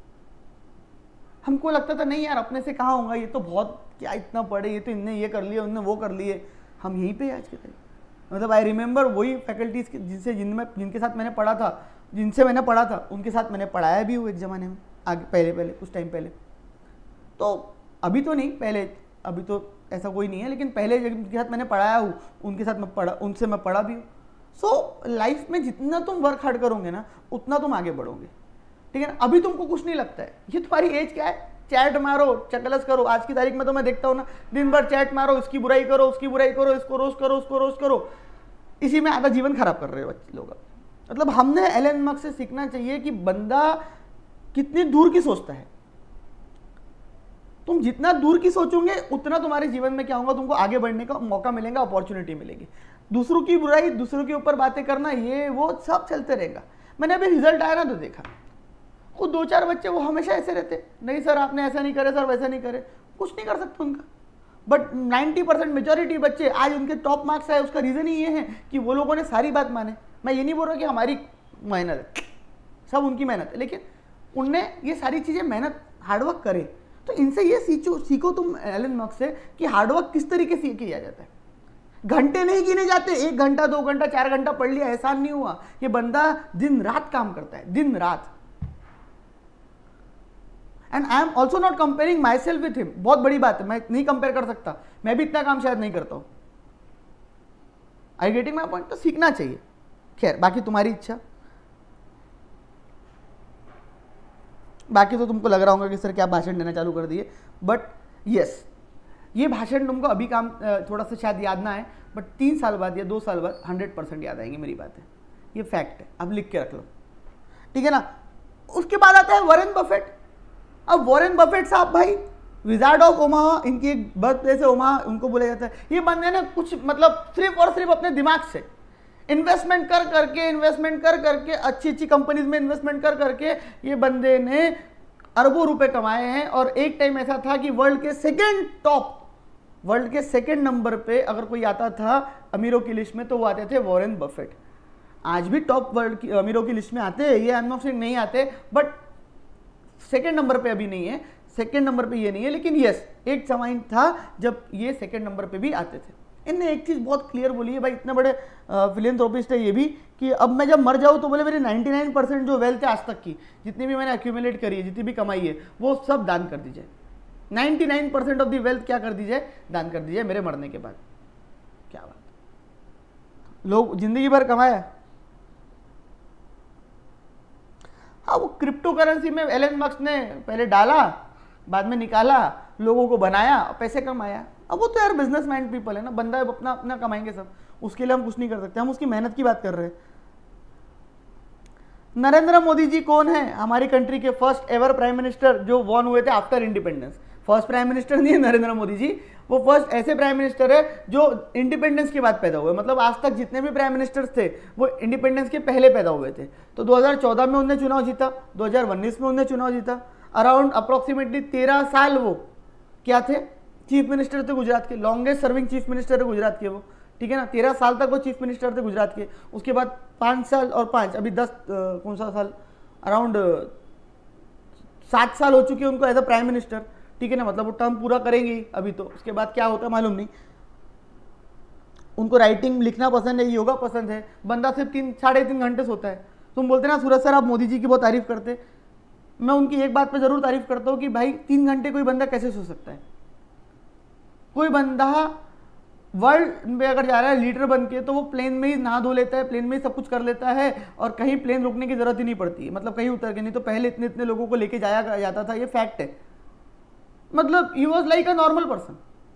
हमको लगता था नहीं यार अपने से कहाँ होगा, ये तो बहुत क्या इतना पढ़े, ये तो इनने ये कर लिया, उनने वो कर लिए, हम यहीं पे आज के टाइम। मतलब आई रिमेंबर वही फैकल्टीज जिनके साथ मैंने पढ़ा था, जिनसे मैंने पढ़ा था, उनके साथ मैंने पढ़ाया भी हूँ एक ज़माने में, आगे पहले कुछ टाइम पहले। तो अभी तो नहीं, पहले, अभी तो ऐसा कोई नहीं है, लेकिन पहले जिनके साथ मैंने पढ़ाया हूँ उनके साथ मैं पढ़ा, उनसे मैं पढ़ा भी हूँ। सो लाइफ में जितना तुम वर्क हार्ड करोगे ना, उतना तुम आगे बढ़ोगे, ठीक है ना। अभी तुमको कुछ नहीं लगता है, ये तुम्हारी एज क्या है, चैट मारो, चकलस करो। आज की तारीख में तो मैं देखता हूँ ना, दिन भर चैट मारो, इसकी बुराई करो, उसकी बुराई करो, इसको रोस्ट करो, उसको रोस्ट करो, इसी में आधा जीवन खराब कर रहे हो बच्चे लोग। मतलब हमने एलन मस्क से सीखना चाहिए कि बंदा कितनी दूर की सोचता है। तुम जितना दूर की सोचोगे उतना तुम्हारे जीवन में क्या होगा, तुमको आगे बढ़ने का मौका मिलेगा, अपॉर्चुनिटी मिलेगी। दूसरों की बुराई, दूसरों के ऊपर बातें करना, ये वो सब चलते रहेगा। मैंने अभी रिजल्ट आया ना तो देखा, वो 2-4 बच्चे वो हमेशा ऐसे रहते, नहीं सर आपने ऐसा नहीं करे, सर वैसा नहीं करे, कुछ नहीं कर सकते उनका। बट 90% मेजॉरिटी बच्चे आज उनके टॉप मार्क्स आए, उसका रीज़न ही ये है कि वो लोगों ने सारी बात माने। मैं ये नहीं बोल रहा कि हमारी मेहनत है, सब उनकी मेहनत है, लेकिन उनने ये सारी चीज़ें मेहनत हार्डवर्क करे। तो इनसे ये सीखो तुम एलन मस्क से कि हार्डवर्क किस तरीके से किया जाता है। घंटे नहीं गिने जाते, 1 घंटा 2 घंटा 4 घंटा पढ़ लिया एहसान नहीं हुआ। ये बंदा दिन रात काम करता है, दिन रात। And I am also not comparing myself with him, बहुत बड़ी बात है, मैं नहीं कंपेयर कर सकता, मैं भी इतना काम शायद नहीं करता हूं। I getting my point? तो सीखना चाहिए। खैर बाकी तुम्हारी इच्छा, बाकी तो तुमको लग रहा होगा कि सर क्या भाषण देना चालू कर दिए, बट यस ये भाषण तुमको अभी काम थोड़ा सा शायद याद ना आए, बट 3 साल बाद या 2 साल बाद 100% याद आएंगे, मेरी बात है, ये फैक्ट है, अब लिख के रख लो, ठीक है ना। उसके बाद आता है वॉरेन बफेट। अब वॉरेन बफेट साहब भाई विजार्ड ऑफ ओमाहा, इनकी एक बर्थ प्लेस है ओमाहा, उनको बोला जाता है। ये बंदे ने कुछ मतलब सिर्फ और सिर्फ अपने दिमाग से इन्वेस्टमेंट कर करके अच्छी अच्छी कंपनीज में इन्वेस्टमेंट कर करके ये बंदे ने अरबों रुपए कमाए हैं। और एक टाइम ऐसा था कि वर्ल्ड के सेकंड नंबर पे अगर कोई आता था अमीरों की लिस्ट में तो वो आते थे वॉरेन बफेट। आज भी टॉप वर्ल्ड की अमीरों की लिस्ट में आते हैं, ये आई एम नॉट सेइंग नहीं आते, बट सेकंड नंबर पे अभी नहीं है, सेकंड नंबर पे ये नहीं है, लेकिन यस एक समय था जब ये सेकंड नंबर पे भी आते थे। इनने एक चीज़ बहुत क्लियर बोली है भाई, इतने बड़े फिलियंथ्रोपिस्ट है ये भी, कि अब मैं जब मर जाऊँ तो बोले मेरी 99% जो वेल्थ है आज तक की, जितनी भी मैंने एक्यूमुलेट करी है, जितनी भी कमाई है, वो सब दान कर दी जाए। 99% ऑफ द वेल्थ क्या कर दी जाए? दान कर दी जाए मेरे मरने के बाद। क्या बात, लोग जिंदगी भर कमाया। हाँ वो क्रिप्टो करेंसी में एलन मस्क ने पहले डाला, बाद में निकाला, लोगों को बनाया, पैसे कमाया। अब वो तो यार बिजनेसमैन पीपल है ना, बंदा अपना अपना कमाएंगे सब, उसके लिए हम कुछ नहीं कर सकते, हम उसकी मेहनत की बात कर रहे हैं। नरेंद्र मोदी जी कौन है? हमारी कंट्री के फर्स्ट एवर प्राइम मिनिस्टर जो वॉन हुए थे after independence. First prime minister नहीं है नरेंद्र मोदी जी, वो फर्स्ट ऐसे प्राइम मिनिस्टर है जो इंडिपेंडेंस के बाद पैदा हुए। मतलब आज तक जितने भी प्राइम मिनिस्टर्स थे वो इंडिपेंडेंस के पहले पैदा हुए थे। तो 2014 में उन्होंने चुनाव जीता, 2019 में उन्होंने चुनाव जीता, अराउंड अप्रोक्सीमेटली 13 साल वो क्या थे? चीफ मिनिस्टर थे गुजरात के, लॉन्गेस्ट सर्विंग चीफ मिनिस्टर है गुजरात के वो, ठीक है ना। 13 साल तक वो चीफ मिनिस्टर थे गुजरात के। उसके बाद 5 साल और 5 अभी 10 कौन सा साल, अराउंड 7 साल हो चुके हैं उनको एज अ प्राइम मिनिस्टर, ठीक है ना। मतलब वो टर्म पूरा करेंगे अभी, तो उसके बाद क्या होता है मालूम नहीं। उनको राइटिंग लिखना पसंद है, योगा पसंद है, बंदा सिर्फ 3-3.5 घंटे सोता है। तुम बोलते ना सूरज सर आप मोदी जी की बहुत तारीफ करते, मैं उनकी एक बात पे जरूर तारीफ करता हूँ कि भाई 3 घंटे कोई बंदा कैसे सो सकता है? कोई बंदा वर्ल्ड में अगर जा रहा है लीडर बन के, तो वो प्लेन में ही नहा धो लेता है, प्लेन में ही सब कुछ कर लेता है, और कहीं प्लेन रुकने की जरूरत ही नहीं पड़ती है, मतलब कहीं उतर के। नहीं तो पहले इतने इतने लोगों को लेके जाया जाता था, ये फैक्ट है। मतलब he was like a normal person.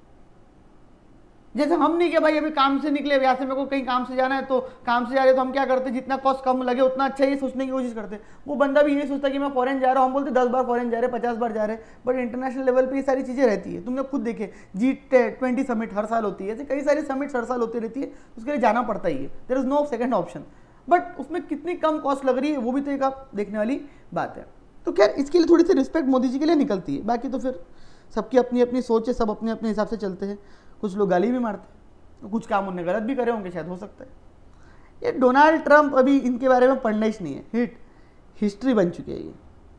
जैसे हम नहीं कि भाई अभी काम से निकले, यहाँ से मेरे को कहीं काम से जाना है, तो काम से जा रहे तो हम क्या करते, जितना कॉस्ट कम लगे उतना अच्छा ये सोचने की कोशिश करते। वो बंदा भी ये सोचता कि मैं फॉरेन जा रहा हूँ, हम बोलते 10 बार फॉरेन जा रहे, 50 बार जा रहे, बट इंटरनेशनल लेवल पे ये सारी चीज़ें रहती है। तुमने खुद देखे G20 समिट हर साल होती है, ऐसे कई सारी समिट्स हर साल होती रहती है, उसके लिए जाना पड़ता ही है, there is no second option. But उसमें कितनी कम कॉस्ट लग रही है वो भी तो एक आप देखने वाली बात है। तो खैर इसके लिए थोड़ी सी रिस्पेक्ट मोदी जी के लिए निकलती है, बाकी तो फिर सबकी अपनी अपनी सोच है, सब अपने अपने हिसाब से चलते हैं। कुछ लोग गाली भी मारते हैं, कुछ काम उन्होंने गलत भी करे होंगे, शायद हो सकता है। ये डोनाल्ड ट्रंप, अभी इनके बारे में पढ़ना ही नहीं है, हिस्ट्री बन चुकी है ये।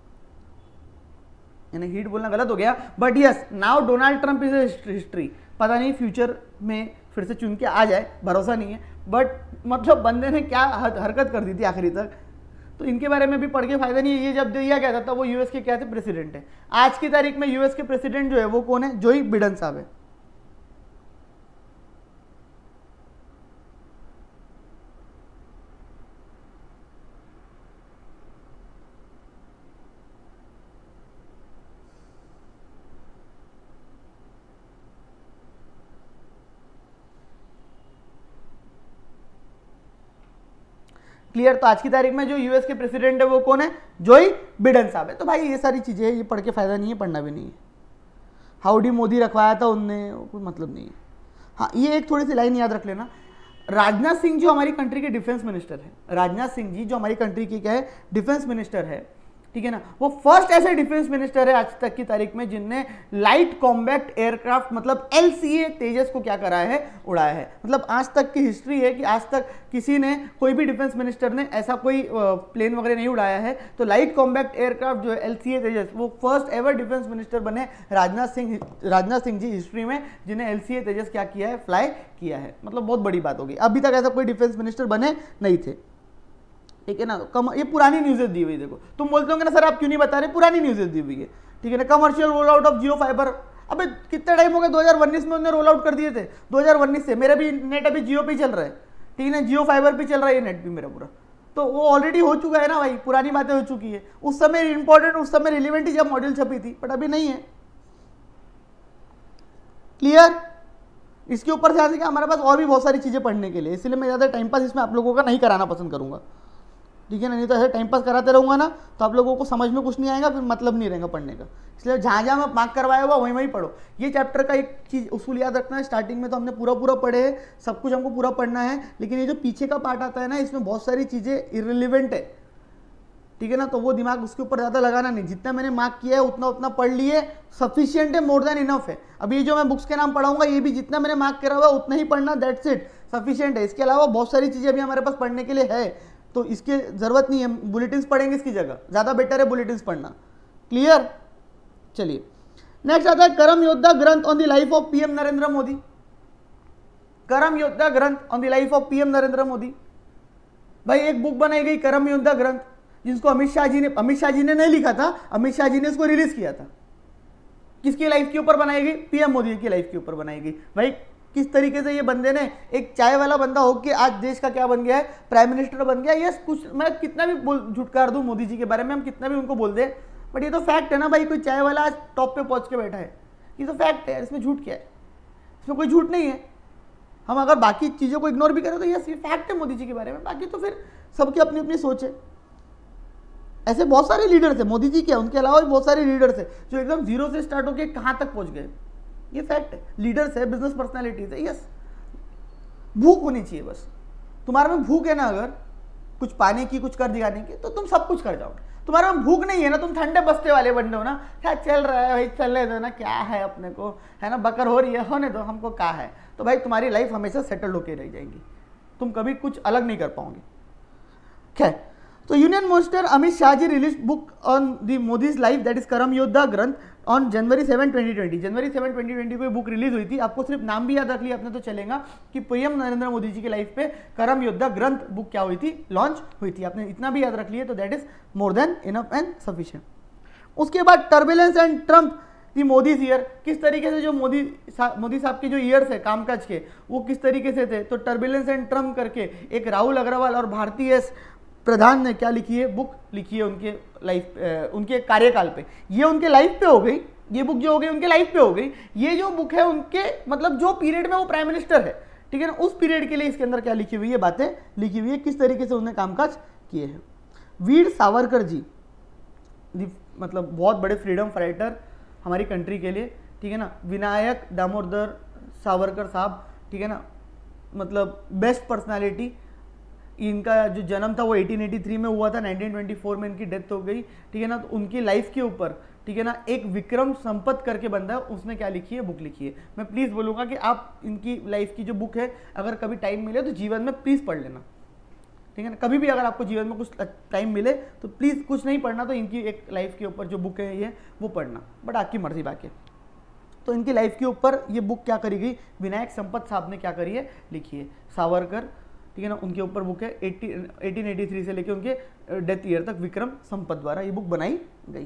यानी हिट बोलना गलत हो गया, but yes now Donald Trump is history. पता नहीं फ्यूचर में फिर से चुन के आ जाए, भरोसा नहीं है, बट मतलब बंदे ने क्या हरकत कर दी थी आखिरी तक। तो इनके बारे में भी पढ़ के फायदा नहीं है। ये जब दिया गया था वो यूएस के क्या थे, प्रेसिडेंट है। आज की तारीख में यूएस के प्रेसिडेंट जो है वो कौन है? जोई बिडेन साहब है। क्लियर? तो आज की तारीख में जो यूएस के प्रेसिडेंट है वो कौन है? जोई बिडेन साहब है। तो भाई ये सारी चीजें ये पढ़ के फायदा नहीं है, पढ़ना भी नहीं है। हाउडी मोदी रखवाया था उनने, कोई मतलब नहीं है। हाँ ये एक थोड़ी सी लाइन याद रख लेना, राजनाथ सिंह जो हमारी कंट्री के डिफेंस मिनिस्टर है, राजनाथ सिंह जी जो हमारी कंट्री की क्या है, डिफेंस मिनिस्टर है, ठीक है ना। वो फर्स्ट ऐसे डिफेंस मिनिस्टर है आज तक की तारीख में जिनने लाइट कॉम्बैट एयरक्राफ्ट मतलब LCA तेजस को क्या कराया है, उड़ाया है। मतलब आज तक की हिस्ट्री है कि आज तक किसी ने, कोई भी डिफेंस मिनिस्टर ने ऐसा कोई प्लेन वगैरह नहीं उड़ाया है। तो लाइट कॉम्बैट एयरक्राफ्ट जो है LCA तेजस, वो फर्स्ट एवर डिफेंस मिनिस्टर बने राजनाथ सिंह जी हिस्ट्री में, जिन्हें LCA तेजस क्या किया है, फ्लाई किया है। मतलब बहुत बड़ी बात होगी, अभी तक ऐसा कोई डिफेंस मिनिस्टर बने नहीं थे, ठीक है ना। ये पुरानी न्यूज़ेस दी हुई, देखो तुम बोलते होंगे ना सर आप क्यों नहीं बता रहे, पुरानी न्यूज़ेस दी हुई है, ठीक है ना। Commercial roll out of Jio fiber, अबे कितना टाइम हो गया, 2019 में उन्होंने रोल आउट कर दिए थे, 2019 से। मेरा भी नेट अभी जियो पे चल रहा है, ठीक है ना, जियो फाइबर पे चल रहा है ये नेट भी मेरा पूरा, तो वो ऑलरेडी हो चुका है ना भाई, पुरानी बातें हो चुकी है। उस समय इंपॉर्टेंट, उस समय रिलेवेंट ही जब मॉड्यूल छपी थी, बट अभी नहीं है। क्लियर। इसके ऊपर से आगे हमारे पास और भी बहुत सारी चीजें पढ़ने के लिए, इसलिए मैं ज़्यादा टाइम पास इसमें आप लोगों का नहीं कराना पसंद करूंगा, ठीक है ना। नहीं तो ऐसे टाइम पास कराते रहूंगा ना तो आप लोगों को समझ में कुछ नहीं आएगा, फिर मतलब नहीं रहेगा पढ़ने का। इसलिए जहाँ जहाँ मैं मार्क करवाया हुआ वहीं वहीं पढ़ो। ये चैप्टर का एक चीज उसूल याद रखना है, स्टार्टिंग में तो हमने पूरा पूरा पढ़े, सब कुछ हमको पूरा पढ़ना है, लेकिन ये जो पीछे का पार्ट आता है ना, इसमें बहुत सारी चीजें इररिलेवेंट है, ठीक है ना। तो वो दिमाग उसके ऊपर ज़्यादा लगाना नहीं, जितना मैंने मार्क किया है उतना उतना पढ़ लिए, सफिशिएंट है, मोर देन इनफ है। अभी ये जो मैं बुक्स के नाम पढ़ाऊंगा ये भी जितना मैंने मार्क करा हुआ है उतना ही पढ़ना, दैट्स इट, सफिशिएंट है। इसके अलावा बहुत सारी चीज़ें अभी हमारे पास पढ़ने के लिए है, तो इसकी ज़रूरत नहीं है, बुलेटिन्स पढ़ेंगे इसकी जगह, ज़्यादा बेटर है बुलेटिन्स पढ़ना। क्लियर। चलिए नेक्स्ट आता है Karam Yoddha Granth on the life of PM Narendra Modi. Karam Yoddha Granth on the life of PM Narendra Modi. भाई एक बुक बनाई गई करम योद्धा ग्रंथ, जिसको अमित शाह जी ने नहीं लिखा था, अमित शाह जी ने इसको रिलीज किया था। किसकी लाइफ के ऊपर बनाई गई? पीएम मोदी की लाइफ के ऊपर बनाई गई। भाई किस तरीके से ये बंदे ने, एक चाय वाला बंदा होके आज देश का क्या बन गया है, प्राइम मिनिस्टर बन गया। यस, कुछ मैं कितना भी झुटकार दूं मोदी जी के बारे में, हम कितना भी उनको बोल दें, बट ये तो फैक्ट है ना भाई। कोई चाय वाला आज टॉप पे पहुंच के बैठा है, ये तो फैक्ट है, इसमें झूठ क्या है? इसमें कोई झूठ नहीं है। हम अगर बाकी चीज़ों को इग्नोर भी करें तो यस ये फैक्ट है मोदी जी के बारे में, बाकी तो फिर सबकी अपनी अपनी सोच है। ऐसे बहुत सारे लीडर्स है, मोदी जी क्या, उनके अलावा भी बहुत सारे लीडर्स है जो एकदम जीरो से स्टार्ट होकर कहाँ तक पहुंच गए। ये फैक्ट है, लीडर्स है, बिजनेस पर्सनालिटीज है। यस, भूख होनी चाहिए बस। तुम्हारे में भूख है ना, अगर कुछ पाने की, कुछ कर दिखाने की, तो तुम सब कुछ कर जाओगे। तुम्हारे में भूख नहीं है ना, तुम ठंडे बस्ते वाले बंदे हो ना, क्या चल रहा है भाई, चलने दो ना, क्या है अपने को, है ना, बकर हो रही है, होने दो, हमको क्या है। तो भाई तुम्हारी लाइफ हमेशा सेटल्ड होकर रह जाएगी, तुम कभी कुछ अलग नहीं कर पाओगे। खैर, तो union minister Amit Shah ji release book on the Modi's life, that is Karam Yoddha Granth, on January 7, 2020। जनवरी 7, 2020 को बुक रिलीज हुई थी। आपको सिर्फ नाम भी याद रख लिया अपने तो चलेगा कि पीएम नरेंद्र मोदी जी की लाइफ पे करम योद्धा ग्रंथ बुक क्या हुई थी, लॉन्च हुई थी। आपने इतना भी याद रख लिया तो that is more than enough and sufficient. उसके बाद turbulence and Trump the Modi year, किस तरीके से जो मोदी साहब के जो ईयर्स है कामकाज के, वो किस तरीके से थे। तो टर्बुलेंस एंड ट्रम्प करके एक राहुल अग्रवाल और भारती एस प्रधान ने क्या लिखी है, बुक लिखी है उनके लाइफ, उनके कार्यकाल पे। ये उनके लाइफ पे हो गई, ये बुक जो हो गई उनके लाइफ पे हो गई। ये जो बुक है उनके मतलब जो पीरियड में वो प्राइम मिनिस्टर है, ठीक है ना, उस पीरियड के लिए इसके अंदर क्या लिखी हुई है, बातें लिखी हुई है, किस तरीके से उन्होंने कामकाज किए हैं। वीर सावरकर जी, मतलब बहुत बड़े फ्रीडम फाइटर हमारी कंट्री के लिए, ठीक है ना। विनायक दामोदर सावरकर साहब, ठीक है ना, मतलब बेस्ट पर्सनालिटी। इनका जो जन्म था वो 1883 में हुआ था, 1924 में इनकी डेथ हो गई, ठीक है ना। तो उनकी लाइफ के ऊपर, ठीक है ना, एक विक्रम संपत करके बंदा है, उसने क्या लिखी है, बुक लिखी है। मैं प्लीज़ बोलूँगा कि आप इनकी लाइफ की जो बुक है, अगर कभी टाइम मिले तो जीवन में प्लीज़ पढ़ लेना, ठीक है ना। कभी भी अगर आपको जीवन में कुछ टाइम मिले तो प्लीज़, कुछ नहीं पढ़ना तो इनकी एक लाइफ के ऊपर जो बुक है ये वो पढ़ना, बट आपकी मर्जी बाकी। तो इनकी लाइफ के ऊपर ये बुक क्या करी गई, विनायक संपत साहब ने क्या करी है, लिखी है। सावरकर, ठीक है ना, उनके ऊपर बुक है। 1883 से लेके उनके डेथ ईयर तक विक्रम संपत द्वारा ये बुक बनाई गई।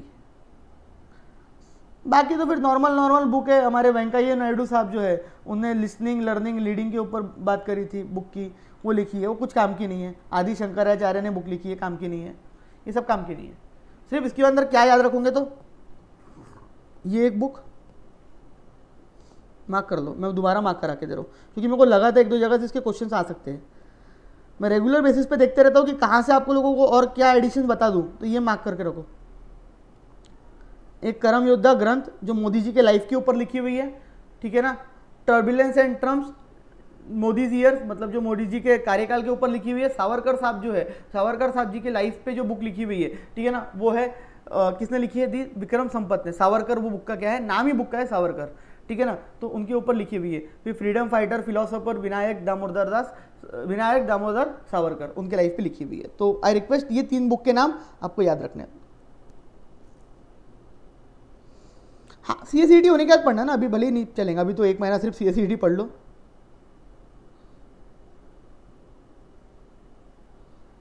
बाकी तो फिर नॉर्मल बुक है। हमारे वेंकैया नायडू साहब जो है, उन्हें लिसनिंग, लर्निंग, लीडिंग के ऊपर बात करी थी बुक की, वो लिखी है, वो कुछ काम की नहीं है। आदि शंकराचार्य ने बुक लिखी है, काम की नहीं है। ये सब काम की नहीं है। सिर्फ इसके अंदर क्या याद रखोगे, तो ये एक बुक मार्क कर लो, मैं दोबारा मार्क करा के दे रहा हूँ, क्योंकि मेरे को लगा था एक दो जगह से इसके क्वेश्चन आ सकते हैं। मैं रेगुलर बेसिस पे देखते रहता हूँ कि कहाँ से आपको लोगों को और क्या एडिशन बता दूँ, तो ये मार्क करके रखो। एक करम योद्धा ग्रंथ जो मोदी जी के लाइफ के ऊपर लिखी हुई है, ठीक है ना। Turbulence and Trumps, Modi's year, मतलब जो मोदी जी के कार्यकाल के ऊपर लिखी हुई है। सावरकर साहब जो है, सावरकर साहब जी के लाइफ पे जो बुक लिखी हुई है, ठीक है ना, वो है किसने लिखी है, दी विक्रम संपत ने। सावरकर वो बुक का क्या है, नाम ही बुक का है सावरकर, ठीक है ना। तो उनके ऊपर लिखी हुई है। फिर freedom fighter, philosopher Vinayak Damodar Savarkar, उनके लाइफ पे लिखी हुई है। तो आई रिक्वेस्ट ये 3 बुक के नाम आपको याद रखने हैं। हाँ, CSET होने के बाद पढ़ना ना, अभी भले ही नहीं चलेगा, अभी तो 1 महीना सिर्फ CSET पढ़ लो।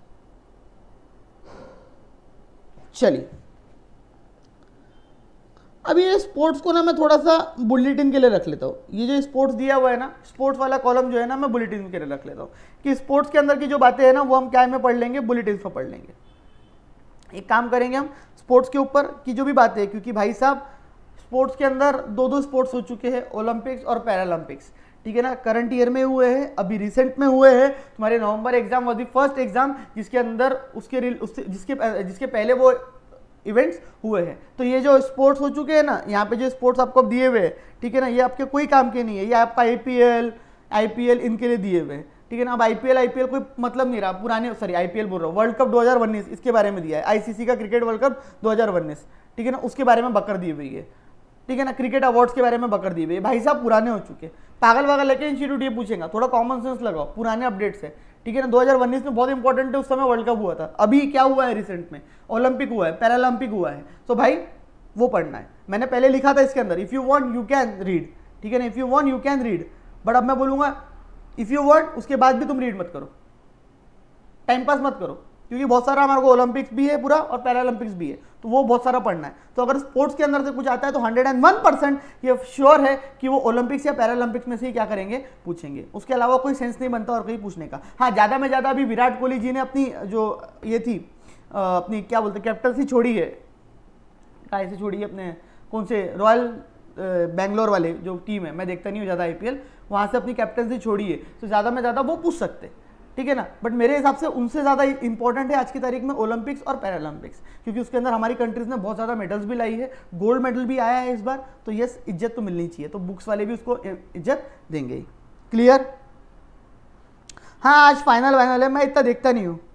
चलिए, अब ये स्पोर्ट्स को ना मैं थोड़ा सा बुलेटिन के लिए रख लेता हूँ। ये जो स्पोर्ट्स दिया हुआ है ना, स्पोर्ट्स वाला कॉलम जो है ना, मैं बुलेटिन के लिए रख लेता हूँ कि स्पोर्ट्स के अंदर की जो बातें हैं ना वो हम क्या में पढ़ लेंगे, बुलेटिन में पढ़ लेंगे। एक काम करेंगे हम स्पोर्ट्स के ऊपर की जो भी बातें हैं, क्योंकि भाई साहब स्पोर्ट्स के अंदर दो स्पोर्ट्स हो चुके हैं, ओलंपिक्स और पैरालंपिक्स, ठीक है ना। करंट ईयर में हुए हैं, अभी रिसेंट में हुए हैं। तुम्हारे November exam was the first exam जिसके अंदर जिसके पहले वो इवेंट्स हुए हैं। तो ये जो स्पोर्ट्स हो चुके हैं ना, यहाँ पे जो स्पोर्ट्स आपको दिए हुए हैं, ठीक है ना, ये आपके कोई काम के नहीं है, ये आपका आईपीएल इनके लिए दिए हुए हैं, ठीक है ना। अब आईपीएल कोई मतलब नहीं रहा, पुराने आईपीएल बोल रहा हूँ, वर्ल्ड कप 2019 इसके बारे में दिया है, आईसीसी का क्रिकेट वर्ल्ड कप 2019, ठीक है ना, उसके बारे में बकर दी हुई है, ठीक है ना। क्रिकेट अवार्ड्स के बारे में बकर दी हुई है। भाई साहब पुराने हो चुके, पागल वागल लेके इंस्टीट्यूट ये पूछेगा, थोड़ा कॉमन सेंस लगाओ, पुराने अपडेट्स है, ठीक है ना। 2019 में बहुत इंपॉर्टेंट है, उस समय वर्ल्ड कप हुआ था। अभी क्या हुआ है रिसेंट में, ओलंपिक हुआ है, पैरालंपिक हुआ है, तो भाई वो पढ़ना है। मैंने पहले लिखा था इसके अंदर, if you want you can read, ठीक है ना, if you want you can read, but अब मैं बोलूंगा इफ यू वांट, उसके बाद भी तुम रीड मत करो, टाइम पास मत करो, क्योंकि बहुत सारा हमारे को ओलंपिक्स भी है पूरा और पैरालंपिक्स भी है, तो वो बहुत सारा पढ़ना है। तो अगर स्पोर्ट्स के अंदर से कुछ आता है तो 101% ये श्योर है कि वो ओलंपिक्स या पैरालंपिक्स में से ही क्या करेंगे, पूछेंगे। उसके अलावा कोई सेंस नहीं बनता और कहीं पूछने का। हाँ, ज़्यादा में ज़्यादा अभी विराट कोहली जी ने अपनी जो ये थी अपनी क्या बोलते कैप्टनसी छोड़ी है, कैसे छोड़ी है, अपने कौन से रॉयल बेंगलोर वाले जो टीम है, मैं देखता नहीं हूँ ज़्यादा आईपीएल, वहाँ से अपनी कैप्टनसी छोड़ी है, तो ज़्यादा में ज़्यादा वो पूछ सकते, ठीक है ना। बट मेरे हिसाब से उनसे ज़्यादा इंपॉर्टेंट है आज की तारीख में ओलंपिक्स और पैरालंपिक्स, क्योंकि उसके अंदर हमारी कंट्रीज ने बहुत ज़्यादा मेडल्स भी लाई है, गोल्ड मेडल भी आया है इस बार, तो यस इज्जत तो मिलनी चाहिए, तो बुक्स वाले भी उसको इज्जत देंगे ही। क्लियर? हाँ, आज फाइनल है, मैं इतना देखता नहीं हूँ,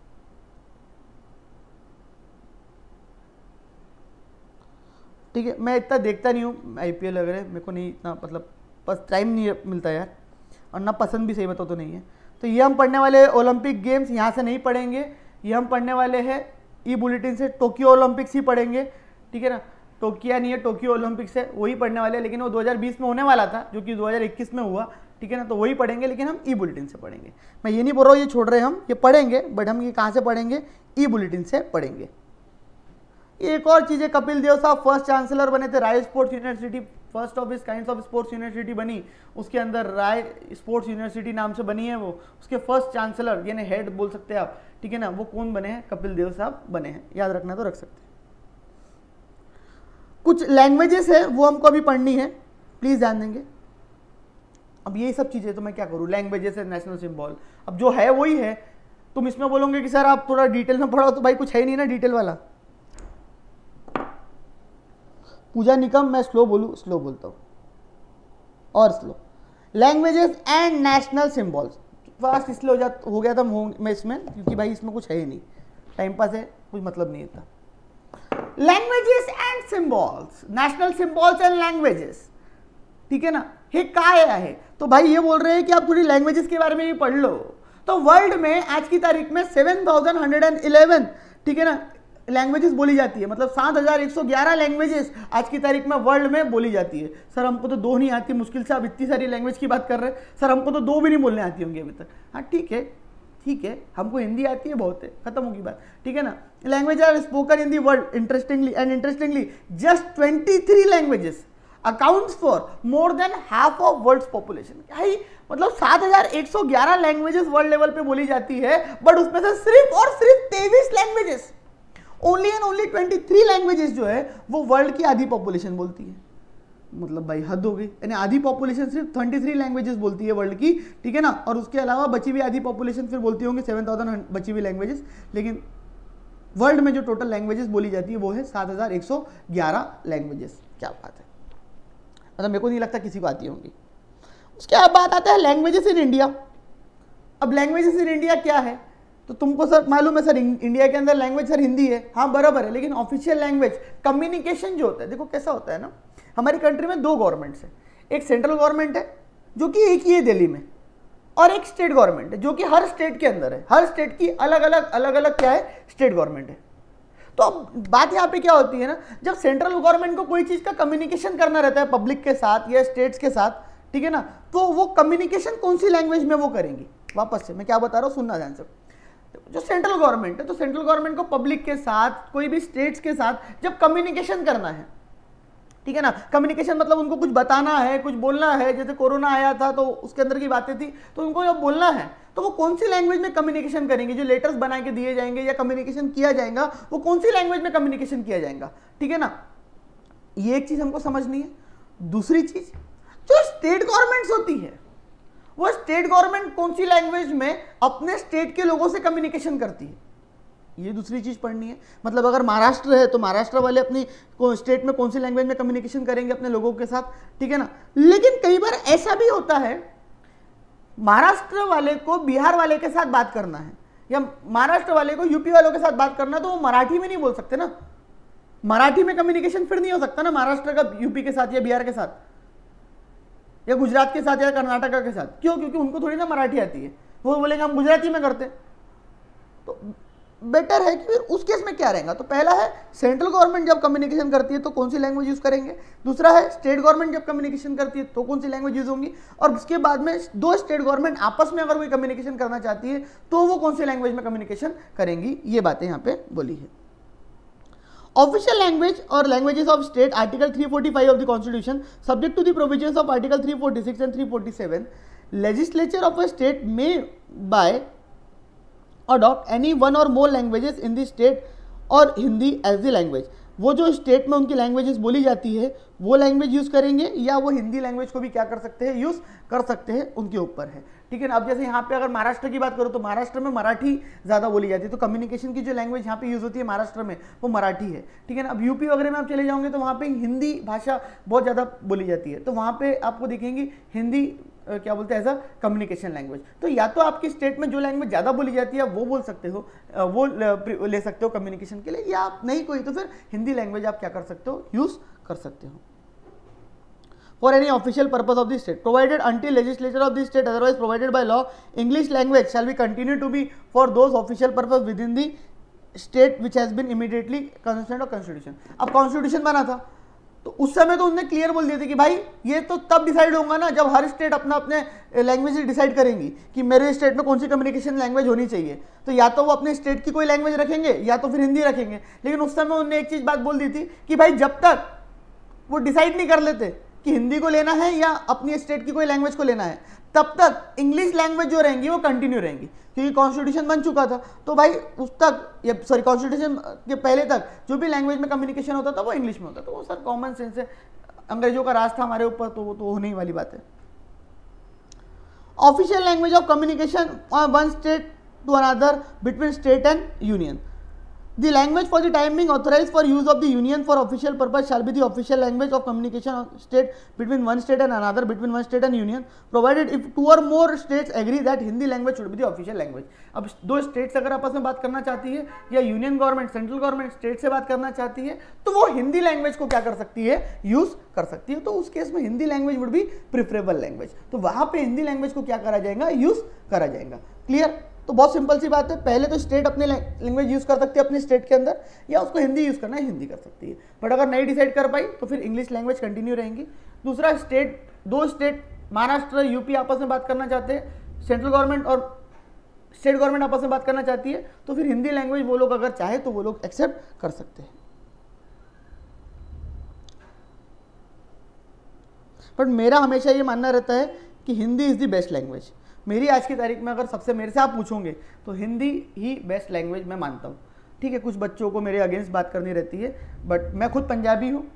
ठीक है, मैं इतना देखता नहीं हूँ आईपीएल वगैरह, मेरे को नहीं इतना मतलब बस टाइम नहीं मिलता यार, और ना पसंद भी, सही बताओ तो नहीं है। तो ये हम पढ़ने वाले ओलंपिक गेम्स यहाँ से नहीं पढ़ेंगे, ये हम पढ़ने वाले हैं ई बुलेटिन से, टोक्यो ओलंपिक्स ही पढ़ेंगे, ठीक है ना। टोक्यो नहीं है, टोक्यो ओलंपिक्स है, वही पढ़ने वाले हैं, लेकिन वो 2020 में होने वाला था जो कि 2021 में हुआ, ठीक है ना, तो वही पढ़ेंगे, लेकिन हम ई बुलेटिन से पढ़ेंगे। मैं ये नहीं बोल रहा हूँ ये छोड़ रहे हैं, हम ये पढ़ेंगे, बट हम ये कहाँ से पढ़ेंगे, ई बुलेटिन से पढ़ेंगे। एक और चीज़ है, कपिल देव साहब फर्स्ट चांसलर बने थे, Rai sports university first of its kind of sports university बनी, उसके अंदर राय स्पोर्ट्स यूनिवर्सिटी नाम से बनी है वो, उसके फर्स्ट चांसलर यानी हेड बोल सकते हैं आप, ठीक है ना, वो कौन बने हैं, कपिल देव साहब बने हैं, याद रखना तो रख सकते हैं। कुछ लैंग्वेजेस है वो हमको अभी पढ़नी है, प्लीज ध्यान देंगे। अब ये सब चीजें तो मैं क्या करूँ, लैंग्वेजेस है, नेशनल सिंबल, अब जो है वही है। तुम इसमें बोलोगे कि सर आप थोड़ा डिटेल में पढ़ाओ, तो भाई कुछ है नहीं ना डिटेल वाला। पूजा निकम, मैं स्लो बोलता हूँ और slow. Languages and national symbols fast इसलिए हो गया था मैं इसमें, क्योंकि भाई इसमें कुछ है ही नहीं, टाइम पास है, कुछ मतलब नहीं था। Languages and symbols, national symbols and languages, ठीक है ना, ये काय है। तो भाई ये बोल रहे हैं कि आप थोड़ी लैंग्वेजेस के बारे में भी पढ़ लो। तो वर्ल्ड में आज की तारीख में 7111, ठीक है ना, लैंग्वेजेस बोली जाती है, मतलब 7111 लैंग्वेजेस आज की तारीख में वर्ल्ड में बोली जाती है। सर हमको तो 2 नहीं आती, मुश्किल से आप इतनी सारी लैंग्वेज की बात कर रहे हैं, सर हमको तो 2 भी नहीं बोलने आती होंगी अभी तक। हाँ ठीक है, हमको हिंदी आती है, बहुत है, खत्म होगी बात, ठीक है ना। Language are spoken in the world, interestingly just 23 languages accounts for more than half of world's population. भाई मतलब 7111 लैंग्वेजेस वर्ल्ड लेवल पे बोली जाती है, बट उसमें से सिर्फ और सिर्फ 23 languages, only and only 23 languages जो है वो वर्ल्ड की आधी पॉपुलेशन बोलती है। मतलब भाई हद हो गई, यानी आधी पॉपुलेशन सिर्फ 23 लैंग्वेजेस बोलती है वर्ल्ड की, ठीक है ना, और उसके अलावा बची हुई आधी पॉपुलेशन फिर बोलती होंगी 7000 बची हुई लैंग्वेजेस, लेकिन वर्ल्ड में जो टोटल लैंग्वेजेस बोली जाती है वो है 7111 लैंग्वेजेस। क्या बात है, मतलब मेरे को नहीं लगता किसी को आती होंगी। उसके बाद बात आता है लैंग्वेजेस इन इंडिया। अब लैंग्वेजेस इन इंडिया क्या है, तो तुमको सर मालूम है सर इंडिया के अंदर लैंग्वेज सर हिंदी है, हाँ बराबर है, लेकिन ऑफिशियल लैंग्वेज कम्युनिकेशन जो होता है, देखो कैसा होता है ना, हमारी कंट्री में 2 गवर्नमेंट्स है, एक सेंट्रल गवर्नमेंट है जो कि एक ही है दिल्ली में, और एक स्टेट गवर्नमेंट है जो कि हर स्टेट के अंदर है। हर स्टेट की अलग अलग क्या है, स्टेट गवर्नमेंट है। तो अब बात यहाँ पे क्या होती है ना, जब सेंट्रल गवर्नमेंट को कोई चीज का कम्युनिकेशन करना रहता है पब्लिक के साथ या स्टेट्स के साथ, ठीक है ना, तो वो कम्युनिकेशन कौन सी लैंग्वेज में वो करेंगी। वापस से मैं क्या बता रहा हूँ, सुनना ध्यान से। जो सेंट्रल गवर्नमेंट है, तो सेंट्रल गवर्नमेंट को पब्लिक के साथ, कोई भी स्टेट्स के साथ जब कम्युनिकेशन करना है, ठीक है ना। कम्युनिकेशन मतलब उनको कुछ बताना है, कुछ बोलना है, जैसे कोरोना आया था तो उसके अंदर की बातें थी, तो उनको जब बोलना है तो वो कौन सी लैंग्वेज में कम्युनिकेशन करेंगे, जो लेटर्स बना के दिए जाएंगे या कम्युनिकेशन किया जाएगा वो कौन सी लैंग्वेज में कम्युनिकेशन किया जाएगा, ठीक है ना। ये एक चीज हमको समझनी है। दूसरी चीज, जो स्टेट गवर्नमेंट्स होती है, वो स्टेट गवर्नमेंट कौन सी लैंग्वेज में अपने स्टेट के लोगों से कम्युनिकेशन करती है, ये दूसरी चीज पढ़नी है। मतलब अगर महाराष्ट्र है तो महाराष्ट्र वाले अपनी स्टेट में कौन सी लैंग्वेज में कम्युनिकेशन करेंगे अपने लोगों के साथ, ठीक है ना। लेकिन कई बार ऐसा भी होता है, महाराष्ट्र वाले को बिहार वाले के साथ बात करना है या महाराष्ट्र वाले को यूपी वालों के साथ बात करना है, तो वो मराठी में नहीं बोल सकते ना। मराठी में कम्युनिकेशन फिर नहीं हो सकता ना महाराष्ट्र का यूपी के साथ या बिहार के साथ या गुजरात के साथ या कर्नाटका के साथ। क्यों? क्योंकि उनको थोड़ी ना मराठी आती है, वो बोलेंगे हम गुजराती में करते। तो बेटर है कि फिर उस केस में क्या रहेगा, तो पहला है सेंट्रल गवर्नमेंट जब कम्युनिकेशन करती है तो कौन सी लैंग्वेज यूज करेंगे, दूसरा है स्टेट गवर्नमेंट जब कम्युनिकेशन करती है तो कौन सी लैंग्वेज यूज होंगी, और उसके बाद में दो स्टेट गवर्नमेंट आपस में अगर कोई कम्युनिकेशन करना चाहती है तो वो कौन सी लैंग्वेज में कम्युनिकेशन करेंगी, ये बातें यहाँ पे बोली है। Official language or languages of state, Article 345 of the Constitution, subject to the provisions of Article 346 and 347, legislature of a state may by adopt any one or more languages in the state or Hindi as the language। वो जो state में उनकी languages बोली जाती है वो language use करेंगे या वो हिंदी लैंग्वेज को भी क्या कर सकते हैं, यूज कर सकते हैं, उनके ऊपर है, ठीक है ना। अब जैसे यहाँ पे अगर महाराष्ट्र की बात करो तो महाराष्ट्र में मराठी ज़्यादा बोली जाती है, तो कम्युनिकेशन की जो लैंग्वेज यहाँ पे यूज होती है महाराष्ट्र में वो मराठी है, ठीक है ना। अब यूपी वगैरह में आप चले जाओगे तो वहाँ पे हिंदी भाषा बहुत ज़्यादा बोली जाती है, तो वहाँ पे आपको दिखेंगी हिंदी क्या बोलते हैं एज अ कम्युनिकेशन लैंग्वेज। तो या तो आपकी स्टेट में जो लैंग्वेज ज़्यादा बोली जाती है वो बोल सकते हो, वो ले सकते हो कम्युनिकेशन के लिए, या आप नहीं कोई तो फिर हिंदी लैंग्वेज आप क्या कर सकते हो, यूज़ कर सकते हो। For any official purpose of the state, provided until legislature of the state otherwise provided by law, English language shall be continued to be for those official purpose within the state which has been immediately consistent of constitution। अब constitution बना था तो उस समय तो उन्होंने clear बोल दिया था कि भाई ये तो तब डिसाइड होगा ना जब हर स्टेट अपना अपने लैंग्वेज डिसाइड करेंगी कि मेरे स्टेट में कौन सी कम्युनिकेशन लैंग्वेज होनी चाहिए, तो या तो वो अपने स्टेट की कोई लैंग्वेज रखेंगे या तो फिर हिंदी रखेंगे। लेकिन उस समय उन्होंने एक चीज बात बोल दी थी कि भाई जब तक वो डिसाइड नहीं कर लेते कि हिंदी को लेना है या अपनी स्टेट की कोई लैंग्वेज को लेना है, तब तक इंग्लिश लैंग्वेज जो रहेंगी वो कंटिन्यू रहेंगी, क्योंकि कॉन्स्टिट्यूशन बन चुका था। तो भाई उस तक सॉरी कॉन्स्टिट्यूशन के पहले तक जो भी लैंग्वेज में कम्युनिकेशन होता था वो इंग्लिश में होता था। तो वो सर कॉमन सेंस है, अंग्रेजों का राज था हमारे ऊपर, तो वो तो होने ही वाली बात है। Official language of communication one state to another between state and union, the language for the time being authorized for use of the union for official purpose shall be the official language of communication of state between one state and another, between one state and union, provided if two or more states agree that Hindi language should be the official language। अब दो states अगर आपस में बात करना चाहती है या union government central government state से बात करना चाहती है तो वो हिंदी लैंग्वेज को क्या कर सकती है, यूज कर सकती है। तो उस केस में Hindi language would be preferable language, तो वहां पे हिंदी लैंग्वेज को क्या करा जाएगा, यूज करा जाएगा। क्लियर? तो बहुत सिंपल सी बात है, पहले तो स्टेट अपने लैंग्वेज यूज कर सकती है अपने स्टेट के अंदर, या उसको हिंदी यूज करना है हिंदी कर सकती है, बट अगर नहीं डिसाइड कर पाई तो फिर इंग्लिश लैंग्वेज कंटिन्यू रहेंगी। दूसरा, दो स्टेट महाराष्ट्र यूपी आपस में बात करना चाहते हैं, सेंट्रल गवर्नमेंट और स्टेट गवर्नमेंट आपस में बात करना चाहती है, तो फिर हिंदी लैंग्वेज वो लोग अगर चाहे तो वो लोग एक्सेप्ट कर सकते हैं। बट मेरा हमेशा ये मानना रहता है कि Hindi is the best language. मेरी आज की तारीख में अगर सबसे मेरे से आप पूछोगे तो हिंदी ही बेस्ट लैंग्वेज मैं मानता हूँ। ठीक है, कुछ बच्चों को मेरे अगेंस्ट बात करनी रहती है, बट मैं खुद पंजाबी हूँ,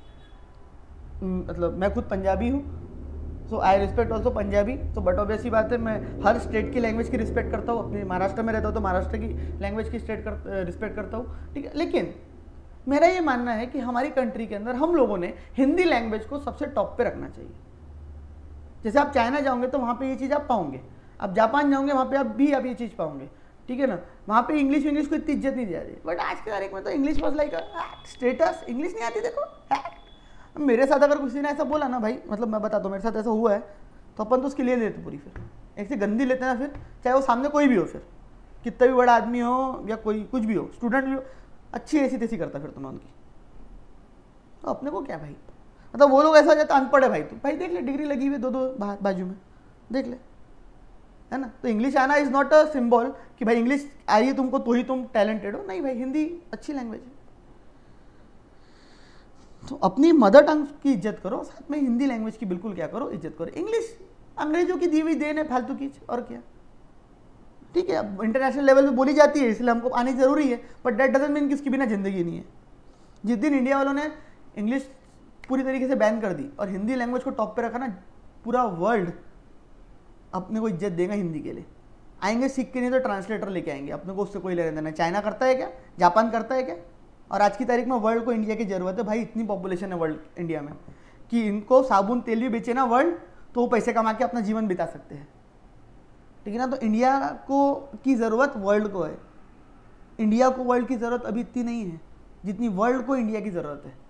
so I respect also Punjabi. तो बट ऑब्वियसली बात है, मैं हर स्टेट की लैंग्वेज की रिस्पेक्ट करता हूँ। अपने महाराष्ट्र में रहता हूँ तो महाराष्ट्र की लैंग्वेज की रिस्पेक्ट करता हूँ। ठीक है, लेकिन मेरा ये मानना है कि हमारी कंट्री के अंदर हम लोगों ने हिंदी लैंग्वेज को सबसे टॉप पे रखना चाहिए। जैसे आप चाइना जाओगे तो वहाँ पे ये चीज़ आप पाओगे, आप जापान जाओगे वहाँ पे आप ये चीज़ पाओगे। ठीक है ना, वहाँ पे इंग्लिश को इतनी इज्जत नहीं दी जा रही। बट आज की तारीख में तो English was like status, English नहीं आती देखो। मेरे साथ अगर किसी ने ऐसा बोला ना भाई, मतलब मैं बताता हूँ मेरे साथ ऐसा हुआ है, तो अपन तो उसकी ले लेते पूरी, फिर एक से गंदी लेते हैं ना, फिर चाहे वो सामने कोई भी हो, फिर कितना भी बड़ा आदमी हो या कोई कुछ भी हो, स्टूडेंट भी हो, अच्छी ऐसी तैसी करता फिर तो मैं उनकी। तो अपने को क्या भाई, मतलब वो लोग ऐसा हो जाता अनपढ़ है भाई, तो भाई देख ले डिग्री लगी हुई दो बाजू में, देख ले, है ना। तो इंग्लिश आना इज नॉट अ सिंबल कि भाई इंग्लिश आई है तुमको तो ही तुम टैलेंटेड हो, नहीं भाई, हिंदी अच्छी लैंग्वेज है। तो अपनी मदर टंग की इज्जत करो, साथ में हिंदी लैंग्वेज की बिल्कुल क्या करो, इज्जत करो। इंग्लिश अंग्रेजों की दी हुई देन है फालतू की, और क्या। ठीक है, अब इंटरनेशनल लेवल पे बोली जाती है इसलिए हमको आनी जरूरी है, बट दैट डजंट मीन कि इसकी बिना जिंदगी नहीं है। जिस दिन इंडिया वालों ने इंग्लिश पूरी तरीके से बैन कर दी और हिंदी लैंग्वेज को टॉप पे रखा ना, पूरा वर्ल्ड अपने को इज्जत देगा हिंदी के लिए। आएंगे सीख के, नहीं तो ट्रांसलेटर लेके आएंगे, अपने को उससे कोई लेना देना। चाइना करता है क्या, जापान करता है क्या? और आज की तारीख में वर्ल्ड को इंडिया की जरूरत है भाई। इतनी पॉपुलेशन है वर्ल्ड इंडिया में कि इनको साबुन तेल भी बेचे ना वर्ल्ड, तो वो पैसे कमा के अपना जीवन बिता सकते हैं। ठीक है ना, तो इंडिया को की ज़रूरत वर्ल्ड को है। इंडिया को वर्ल्ड की ज़रूरत अभी इतनी नहीं है जितनी वर्ल्ड को इंडिया की ज़रूरत है।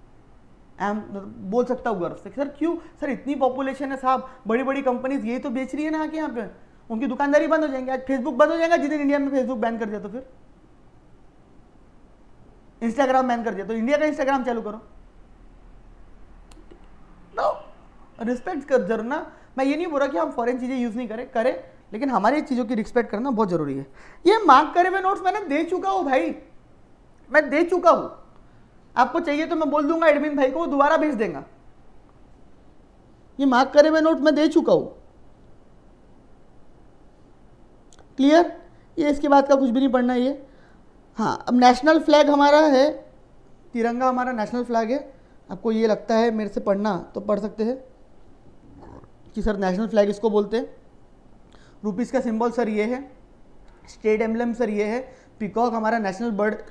बोल सकता हूँ गर्व से। सर क्यों? सर इतनी पॉपुलेशन है साहब, बड़ी बड़ी कंपनीज यही तो बेच रही है ना आके यहाँ पे, उनकी दुकानदारी बंद हो जाएंगे। आज फेसबुक बंद हो जाएगा जिस दिन इंडिया में फेसबुक बैन कर दिया, तो फिर इंस्टाग्राम बैन कर दिया, तो इंडिया का इंस्टाग्राम चालू करो। तो रिस्पेक्ट कर जरूर ना। मैं ये नहीं बोल रहा कि हम फॉरेन चीजें यूज नहीं करें, लेकिन हमारी चीजों की रिस्पेक्ट करना बहुत जरूरी है। ये मार्क करे हुए नोट्स मैंने दे चुका हूं भाई, मैं दे चुका हूं। आपको चाहिए तो मैं बोल दूंगा एडमिन भाई को, वो दोबारा भेज देगा। ये मार्क करे हुए नोट मैं दे चुका हूं। क्लियर? ये इसके बाद का कुछ भी नहीं पढ़ना ये। हाँ, अब नेशनल फ्लैग हमारा है, तिरंगा हमारा नेशनल फ्लैग है। आपको ये लगता है मेरे से पढ़ना तो पढ़ सकते हैं कि सर नेशनल फ्लैग इसको बोलते हैं। रुपीस का सिंबल सर ये है, स्टेट एम्बलम सर ये है, पीकॉक हमारा नेशनल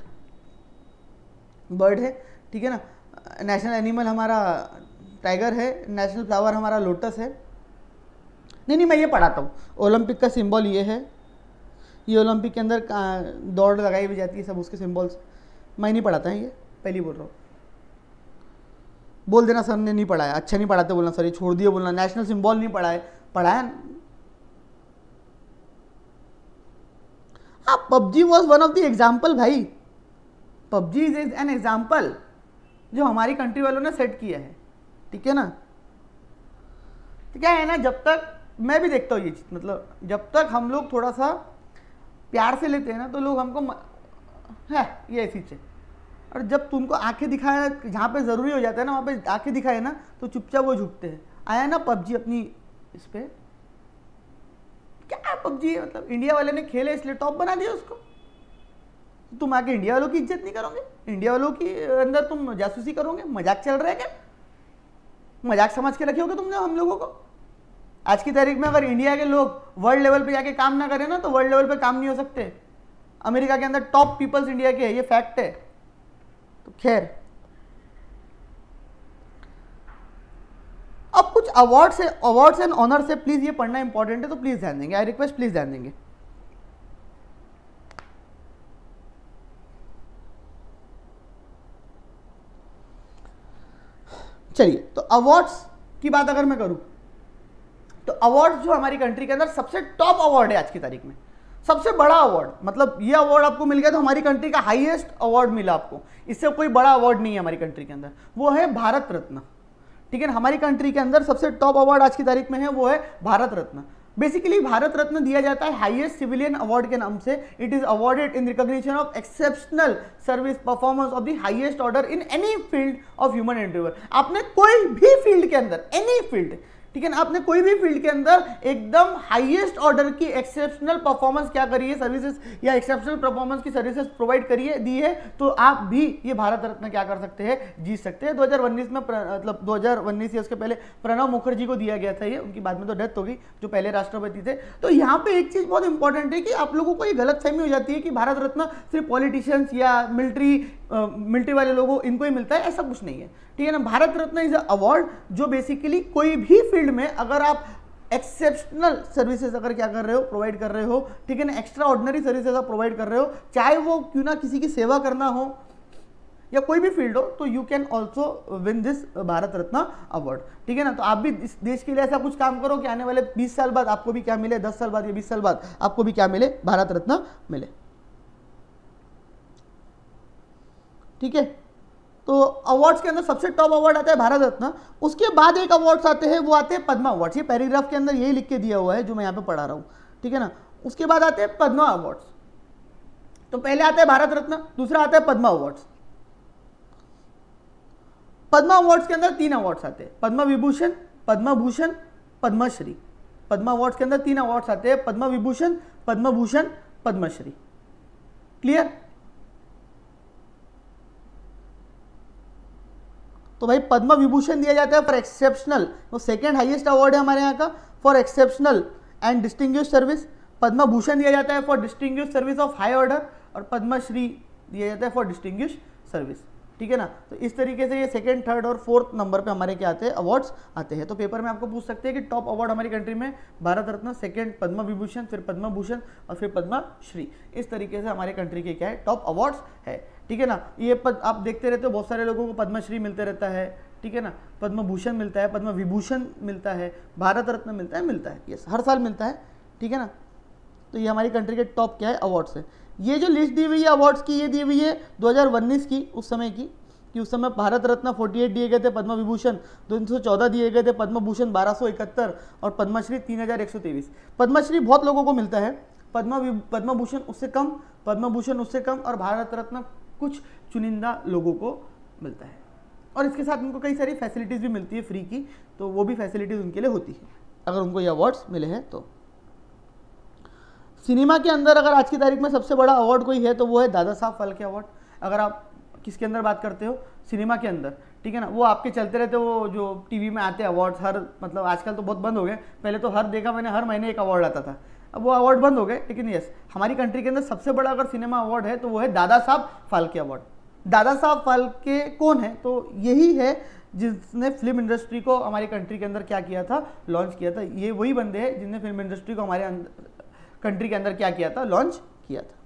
बर्ड है। ठीक है ना, नेशनल एनिमल हमारा टाइगर है, नेशनल फ्लावर हमारा लोटस है। नहीं मैं ये पढ़ाता हूँ। ओलंपिक का सिंबल ये है, ये ओलंपिक के अंदर दौड़ लगाई भी जाती है, सब उसके सिंबल्स। मैं नहीं पढ़ाता है, ये पहले बोल रहा हूँ। बोल देना सर ने नहीं पढ़ाया, अच्छा नहीं पढ़ाते बोलना, सर ये छोड़ दिए बोलना, नेशनल सिंबल नहीं पढ़ाया। हाँ, PUBG was one of the example भाई। पबजी इज एन एग्जाम्पल जो हमारी कंट्री वालों ने सेट किया है। ठीक है ना, तो क्या है ना, जब तक मैं भी देखता हूँ ये चीज, मतलब जब तक हम लोग थोड़ा सा प्यार से लेते हैं ना, तो लोग हमको है ये ऐसी चीज। और जब तुमको आंखें दिखाए, जहाँ पे जरूरी हो जाता है ना, वहाँ पे आंखें दिखाए ना, तो चुपचाप वो झुकते हैं। आया ना पबजी अपनी इस पे, क्या पबजी है, मतलब इंडिया वाले ने खेले इसलिए टॉप बना दिया उसको। तुम आके इंडिया वालों की इज्जत नहीं करोगे, इंडिया वालों की अंदर तुम जासूसी करोगे? मजाक चल रहा है क्या? मजाक समझ के रखे होगे तुमने हम लोगों को। आज की तारीख में अगर इंडिया के लोग वर्ल्ड लेवल पे जाके काम ना करें ना, तो वर्ल्ड लेवल पे काम नहीं हो सकते। अमेरिका के अंदर टॉप पीपल्स इंडिया के है, ये फैक्ट है। तो खैर, अब कुछ अवार्ड्स एंड ऑनर से प्लीज ये पढ़ना इंपॉर्टेंट है, तो प्लीज ध्यान देंगे। आई रिक्वेस्ट, प्लीज ध्यान देंगे। चलिए, तो अवार्ड्स की बात अगर मैं करूं, तो अवार्ड जो हमारी कंट्री के अंदर सबसे टॉप अवार्ड है आज की तारीख में, सबसे बड़ा अवार्ड, मतलब ये अवार्ड आपको मिल गया तो हमारी कंट्री का हाईएस्ट अवार्ड मिला आपको। इससे कोई बड़ा अवार्ड नहीं है हमारी कंट्री के अंदर, वो है भारत रत्न। ठीक है ना, हमारी कंट्री के अंदर सबसे टॉप अवार्ड आज की तारीख में है, वो है भारत रत्न। बेसिकली भारत रत्न दिया जाता है हाईएस्ट सिविलियन अवार्ड के नाम से। It is awarded in recognition of exceptional service performance of the highest order in any field of human endeavour. आपने कोई भी फील्ड के अंदर, एनी फील्ड, ठीक है ना, आपने कोई भी फील्ड के अंदर एकदम हाईएस्ट ऑर्डर की एक्सेप्शनल परफॉर्मेंस क्या करी है, सर्विसेज या एक्सेप्शनल परफॉर्मेंस की सर्विसेज प्रोवाइड करी है, दी है, तो आप भी ये भारत रत्न क्या कर सकते हैं, जीत सकते हैं। 2019 में मतलब 2019 या उसके पहले प्रणब मुखर्जी को दिया गया था ये, उनकी बाद में तो डेथ हो गई, जो पहले राष्ट्रपति थे। तो यहाँ पे एक चीज बहुत इंपॉर्टेंट है कि आप लोगों को ये गलतफहमी हो जाती है कि भारत रत्न सिर्फ पॉलिटिशियंस या मिलिट्री वाले लोगों इनको ही मिलता है, ऐसा कुछ नहीं है। ठीक है ना, भारत रत्न इज अवार्ड जो बेसिकली कोई भी फील्ड में अगर आप एक्सेप्शनल सर्विसेज अगर क्या कर रहे हो, प्रोवाइड कर रहे हो, ठीक है ना, एक्स्ट्रा ऑर्डिनरी सर्विसेज आप प्रोवाइड कर रहे हो, चाहे वो क्यों ना किसी की सेवा करना हो या कोई भी फील्ड हो, तो you can also win this Bharat Ratna award. ठीक है ना, तो आप भी इस देश के लिए ऐसा कुछ काम करो कि आने वाले 20 साल बाद आपको भी क्या मिले, 10 साल बाद या 20 साल बाद आपको भी क्या मिले, भारत रत्न मिले। ठीक है, तो अवार्ड्स के अंदर सबसे टॉप अवार्ड आता है भारत रत्न। उसके बाद एक अवार्ड्स आते हैं, वो आते हैं पद्मा अवार्ड्स। ये पैराग्राफ के अंदर यही लिख के दिया हुआ है जो मैं यहाँ पे पढ़ा रहा हूँ। ठीक है ना, उसके बाद आते हैं पद्मा अवार्ड्स। तो पहले आता है भारत रत्न, दूसरा आता है पद्मा अवार्ड्स। पद्मा अवार्ड्स के अंदर 3 अवार्ड्स आते हैं, पद्म विभूषण, पद्म भूषण, पद्मश्री। पद्मा अवार्ड्स के अंदर 3 अवार्ड्स आते हैं, पद्म विभूषण, पद्म भूषण, पद्मश्री। क्लियर? तो भाई पद्म विभूषण दिया जाता है फॉर एक्सेप्शनल, वो सेकंड हाईएस्ट अवार्ड है हमारे यहाँ का, for exceptional and distinguished service. Padma Bhushan दिया जाता है for distinguished service of high order, और पद्मश्री दिया जाता है फॉर डिस्टिंग्विश्ड सर्विस। ठीक है ना? तो इस तरीके से ये सेकंड, थर्ड और फोर्थ नंबर पे हमारे क्या आते हैं, अवार्ड्स आते हैं। तो पेपर में आपको पूछ सकते हैं कि टॉप अवार्ड हमारी कंट्री में भारत रत्न, सेकंड पद्म विभूषण, फिर पद्म भूषण और फिर पद्मश्री। इस तरीके से हमारे कंट्री के क्या है, टॉप अवार्ड्स है। ठीक है ना? ये आप देखते रहते हो बहुत सारे लोगों को पद्मश्री मिलते रहता है। ठीक है ना? पद्म भूषण मिलता है, पद्म विभूषण मिलता है, भारत रत्न मिलता है, यस हर साल मिलता है। ठीक है ना? तो ये हमारी कंट्री के टॉप क्या है, अवार्ड्स है। ये जो लिस्ट दी हुई है अवार्ड्स की, ये दी हुई है 2019 की, उस समय की, कि उस समय भारत रत्न 48 दिए गए थे, पद्म विभूषण 214 दिए गए थे, पद्म भूषण 1271 और पद्मश्री 3123। पद्मश्री बहुत लोगों को मिलता है, पद्म भूषण उससे कम, पद्म भूषण उससे कम और भारत रत्न कुछ चुनिंदा लोगों को मिलता है। और इसके साथ उनको कई सारी फैसिलिटीज़ भी मिलती है फ्री की, तो वो भी फैसिलिटीज़ उनके लिए होती है अगर उनको ये अवार्ड्स मिले हैं तो। सिनेमा के अंदर अगर आज की तारीख में सबसे बड़ा अवार्ड कोई है तो वो है दादा साहब फाल्के अवार्ड। अगर आप किसके अंदर बात करते हो, सिनेमा के अंदर, ठीक है ना, वो आपके चलते रहते, वो जो टीवी में आते हैं अवार्ड्स हर, मतलब आजकल तो बहुत बंद हो गए, पहले तो देखा मैंने हर महीने एक अवार्ड आता था, अब वो अवार्ड बंद हो गए। लेकिन यस, हमारी कंट्री के अंदर सबसे बड़ा अगर सिनेमा अवार्ड है तो वो है दादा साहब फाल्के अवार्ड। दादा साहब फाल्के कौन है, तो यही है जिसने फिल्म इंडस्ट्री को हमारी कंट्री के अंदर क्या किया था, लॉन्च किया था। ये वही बंदे हैं जिनने फिल्म इंडस्ट्री को हमारे कंट्री के अंदर क्या किया था, लॉन्च किया था।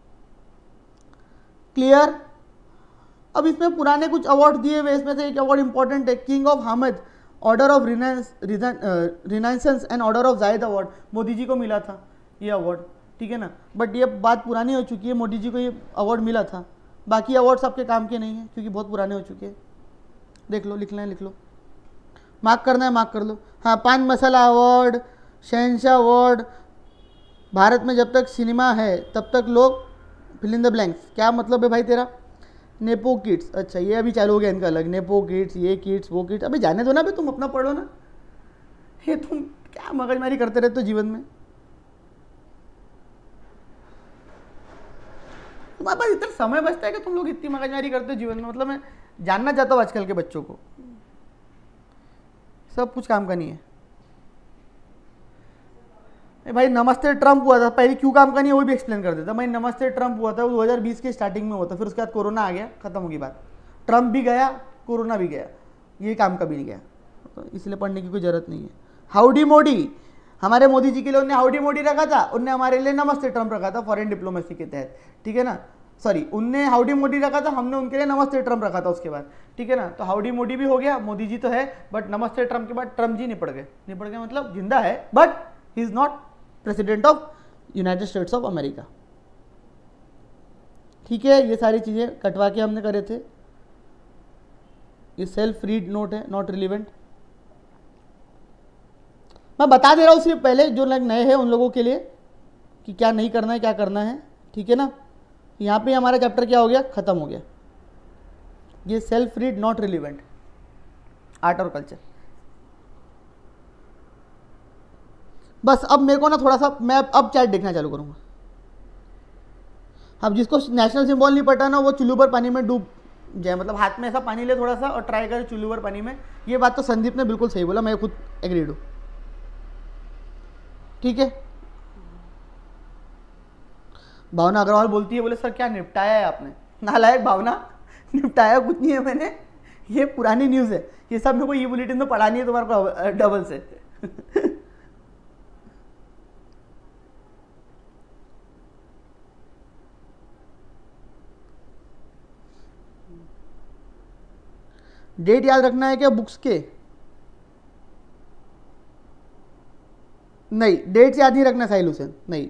क्लियर? अब इसमें पुराने कुछ अवार्ड दिए हुए, इसमें से एक अवार्ड इंपॉर्टेंट है, king of Hamad, order of renaissance and order of Zayed award, Modi ji को मिला था ये अवार्ड। ठीक है ना? बट ये बात पुरानी हो चुकी है, मोदी जी को ये अवार्ड मिला था। बाकी अवार्ड्स आपके काम के नहीं है क्योंकि बहुत पुराने हो चुके हैं। देख लो, लिखना है लिख लो, मार्क करना है मार्क कर लो। हाँ, पान मसाला अवार्ड, शहनशाह अवार्ड। भारत में जब तक सिनेमा है तब तक लोग फिल इन द ब्लैंक्स। क्या मतलब है भाई तेरा? नेपो किड्स, अच्छा ये अभी चालू हो गया इनका अलग, नेपो किड्स, ये किड्स वो किड्स। अभी जाने दो ना, अभी तुम अपना पढ़ो ना, ये तुम क्या मगजमारी करते रहते हो जीवन में? तुम्हारे पास इतना समय बचता है कि तुम लोग इतनी मगजमारी करते हो जीवन में? मतलब मैं जानना चाहता हूँ आजकल के बच्चों को, सब कुछ काम का नहीं है। भाई नमस्ते ट्रम्प हुआ था, पहले क्यों काम का नहीं है वो भी एक्सप्लेन कर देता। भाई नमस्ते ट्रम्प हुआ था, वो 2020 के स्टार्टिंग में हुआ था, फिर उसके बाद कोरोना आ गया, खत्म होगी बात। ट्रम्प भी गया, कोरोना भी गया, ये काम का भी नहीं गया, तो इसलिए पढ़ने की कोई जरूरत नहीं है। हाउडी मोडी, हमारे मोदी जी के लिए उनने हाउडी मोडी रखा था, उनने हमारे लिए नमस्ते ट्रम्प रखा था फॉरेन डिप्लोमेसी के तहत। ठीक है ना? सॉरी, उनने हाउडी मोडी रखा था, हमने उनके लिए नमस्ते ट्रम्प रखा था उसके बाद। ठीक है ना? तो हाउडी मोडी भी हो गया, मोदी जी तो है, बट नमस्ते ट्रम्प के बाद ट्रम्प जी निपट गए। निपट गए मतलब जिंदा है, but he is not president of United States of America. ठीक है, ये सारी चीजें कटवा के हमने करे थे। ये सेल्फ रीड नोट है, नॉट रिलीवेंट। मैं बता दे रहा हूं सिर्फ पहले जो लोग नए हैं उन लोगों के लिए कि क्या नहीं करना है, क्या करना है। ठीक है ना? यहां पे हमारा चैप्टर क्या हो गया, खत्म हो गया। ये self read not relevant, art और कल्चर। बस अब मेरे को ना थोड़ा सा, मैं अब चैट देखना चालू करूंगा। अब जिसको नेशनल सिंबल नहीं पता ना, वो चुल्लू पर पानी में डूब जाए, मतलब हाथ में ऐसा पानी ले थोड़ा सा और ट्राई करे चुल्लू पर पानी में। ये बात तो संदीप ने बिल्कुल सही बोला, मैं खुद एग्रीड हूं। ठीक है? भावना अग्रवाल बोलती है, बोले सर क्या निपटाया है आपने? नालायक भावना, निपटाया कुछ नहीं है मैंने, ये पुरानी न्यूज़ है, ये सब मेरे को ये बुलेटिन में पढ़ानी है तुम्हारे को डबल से। डेट याद रखना है क्या बुक्स के? नहीं, डेट्स याद नहीं रखना साहिल हुसैन, नहीं।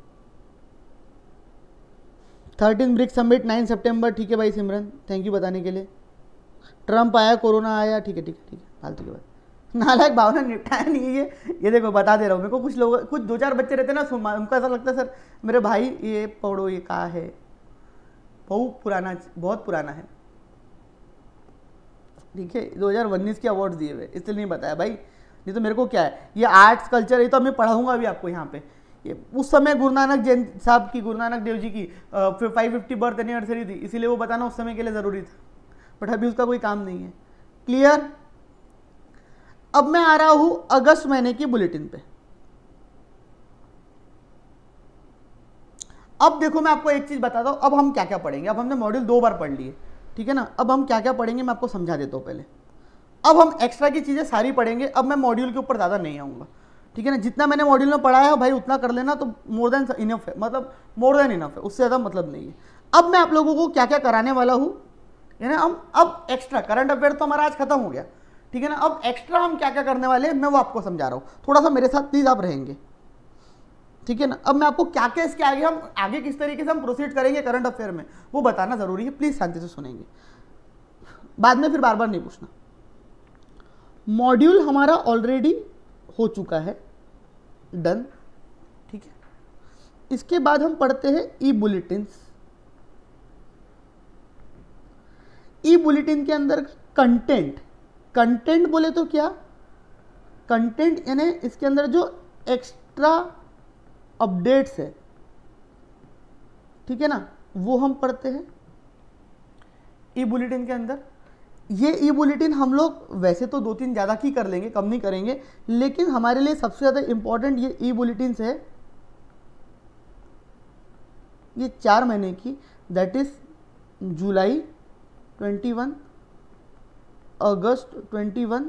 13 ब्रिक्स समिट 9 सितंबर। ठीक है भाई सिमरन, थैंक यू बताने के लिए। ट्रम्प आया, कोरोना आया, ठीक है ठीक है ठीक है, फालतू की बात। नालायक भावना, निपटाया नहीं है ये देखो बता दे रहा हूँ। मेरे को कुछ लोग, कुछ 2-4 बच्चे रहते हैं ना, उनको ऐसा लगता है सर मेरे भाई ये पढ़ो, ये कहा है, बहुत पुराना है। ठीक है, 2019 के अवार्ड्स दिए हुए, इसलिए नहीं बताया भाई, नहीं तो मेरे को क्या है, ये आर्ट्स कल्चर, ये तो मैं पढ़ाऊंगा अभी आपको यहाँ पे। ये उस समय गुरु नानक जयंती साहब की, गुरु नानक देव जी की 550 बर्थ एनिवर्सरी थी, इसीलिए वो बताना उस समय के लिए ज़रूरी था, बट अभी उसका कोई काम नहीं है। क्लियर? अब मैं आ रहा हूं अगस्त महीने की बुलेटिन पे। अब देखो मैं आपको एक चीज बताता हूं, अब हम क्या क्या पढ़ेंगे। अब हमने मॉड्यूल 2 बार पढ़ लिए, ठीक है ना। अब हम क्या क्या पढ़ेंगे मैं आपको समझा देता हूं पहले। अब हम एक्स्ट्रा की चीजें सारी पढ़ेंगे, अब मैं मॉड्यूल के ऊपर ज्यादा नहीं आऊंगा, ठीक है ना। जितना मैंने मॉड्यूल में पढ़ाया है भाई उतना कर लेना, तो मोर देन इनफ है, मतलब मोर देन इनफ है, उससे ज़्यादा मतलब नहीं है। अब मैं आप लोगों को क्या क्या कराने वाला हूँ, है ना। हम अब एक्स्ट्रा करंट अफेयर तो हमारा आज खत्म हो गया, ठीक है ना। अब एक्स्ट्रा हम क्या क्या करने वाले हैं मैं वो आपको समझा रहा हूँ, थोड़ा सा मेरे साथ प्लीज़ आप रहेंगे, ठीक है ना। अब मैं आपको क्या क्या इसके आगे, हम आगे किस तरीके से हम प्रोसीड करेंगे करंट अफेयर में, वो बताना जरूरी है। प्लीज़ शांति से सुनेंगे, बाद में फिर बार बार नहीं पूछना। मॉड्यूल हमारा ऑलरेडी हो चुका है, डन, ठीक है। इसके बाद हम पढ़ते हैं ई बुलेटिन्स। ई बुलेटिन के अंदर कंटेंट, कंटेंट बोले तो क्या, कंटेंट यानी इसके अंदर जो एक्स्ट्रा अपडेट्स है, ठीक है ना, वो हम पढ़ते हैं ई बुलेटिन के अंदर। ये ई बुलेटिन हम लोग वैसे तो 2-3 ज़्यादा की कर लेंगे, कम नहीं करेंगे, लेकिन हमारे लिए सबसे ज़्यादा इंपॉर्टेंट ये ई बुलेटिन है, ये 4 महीने की, दैट इज जुलाई 21, अगस्त 21,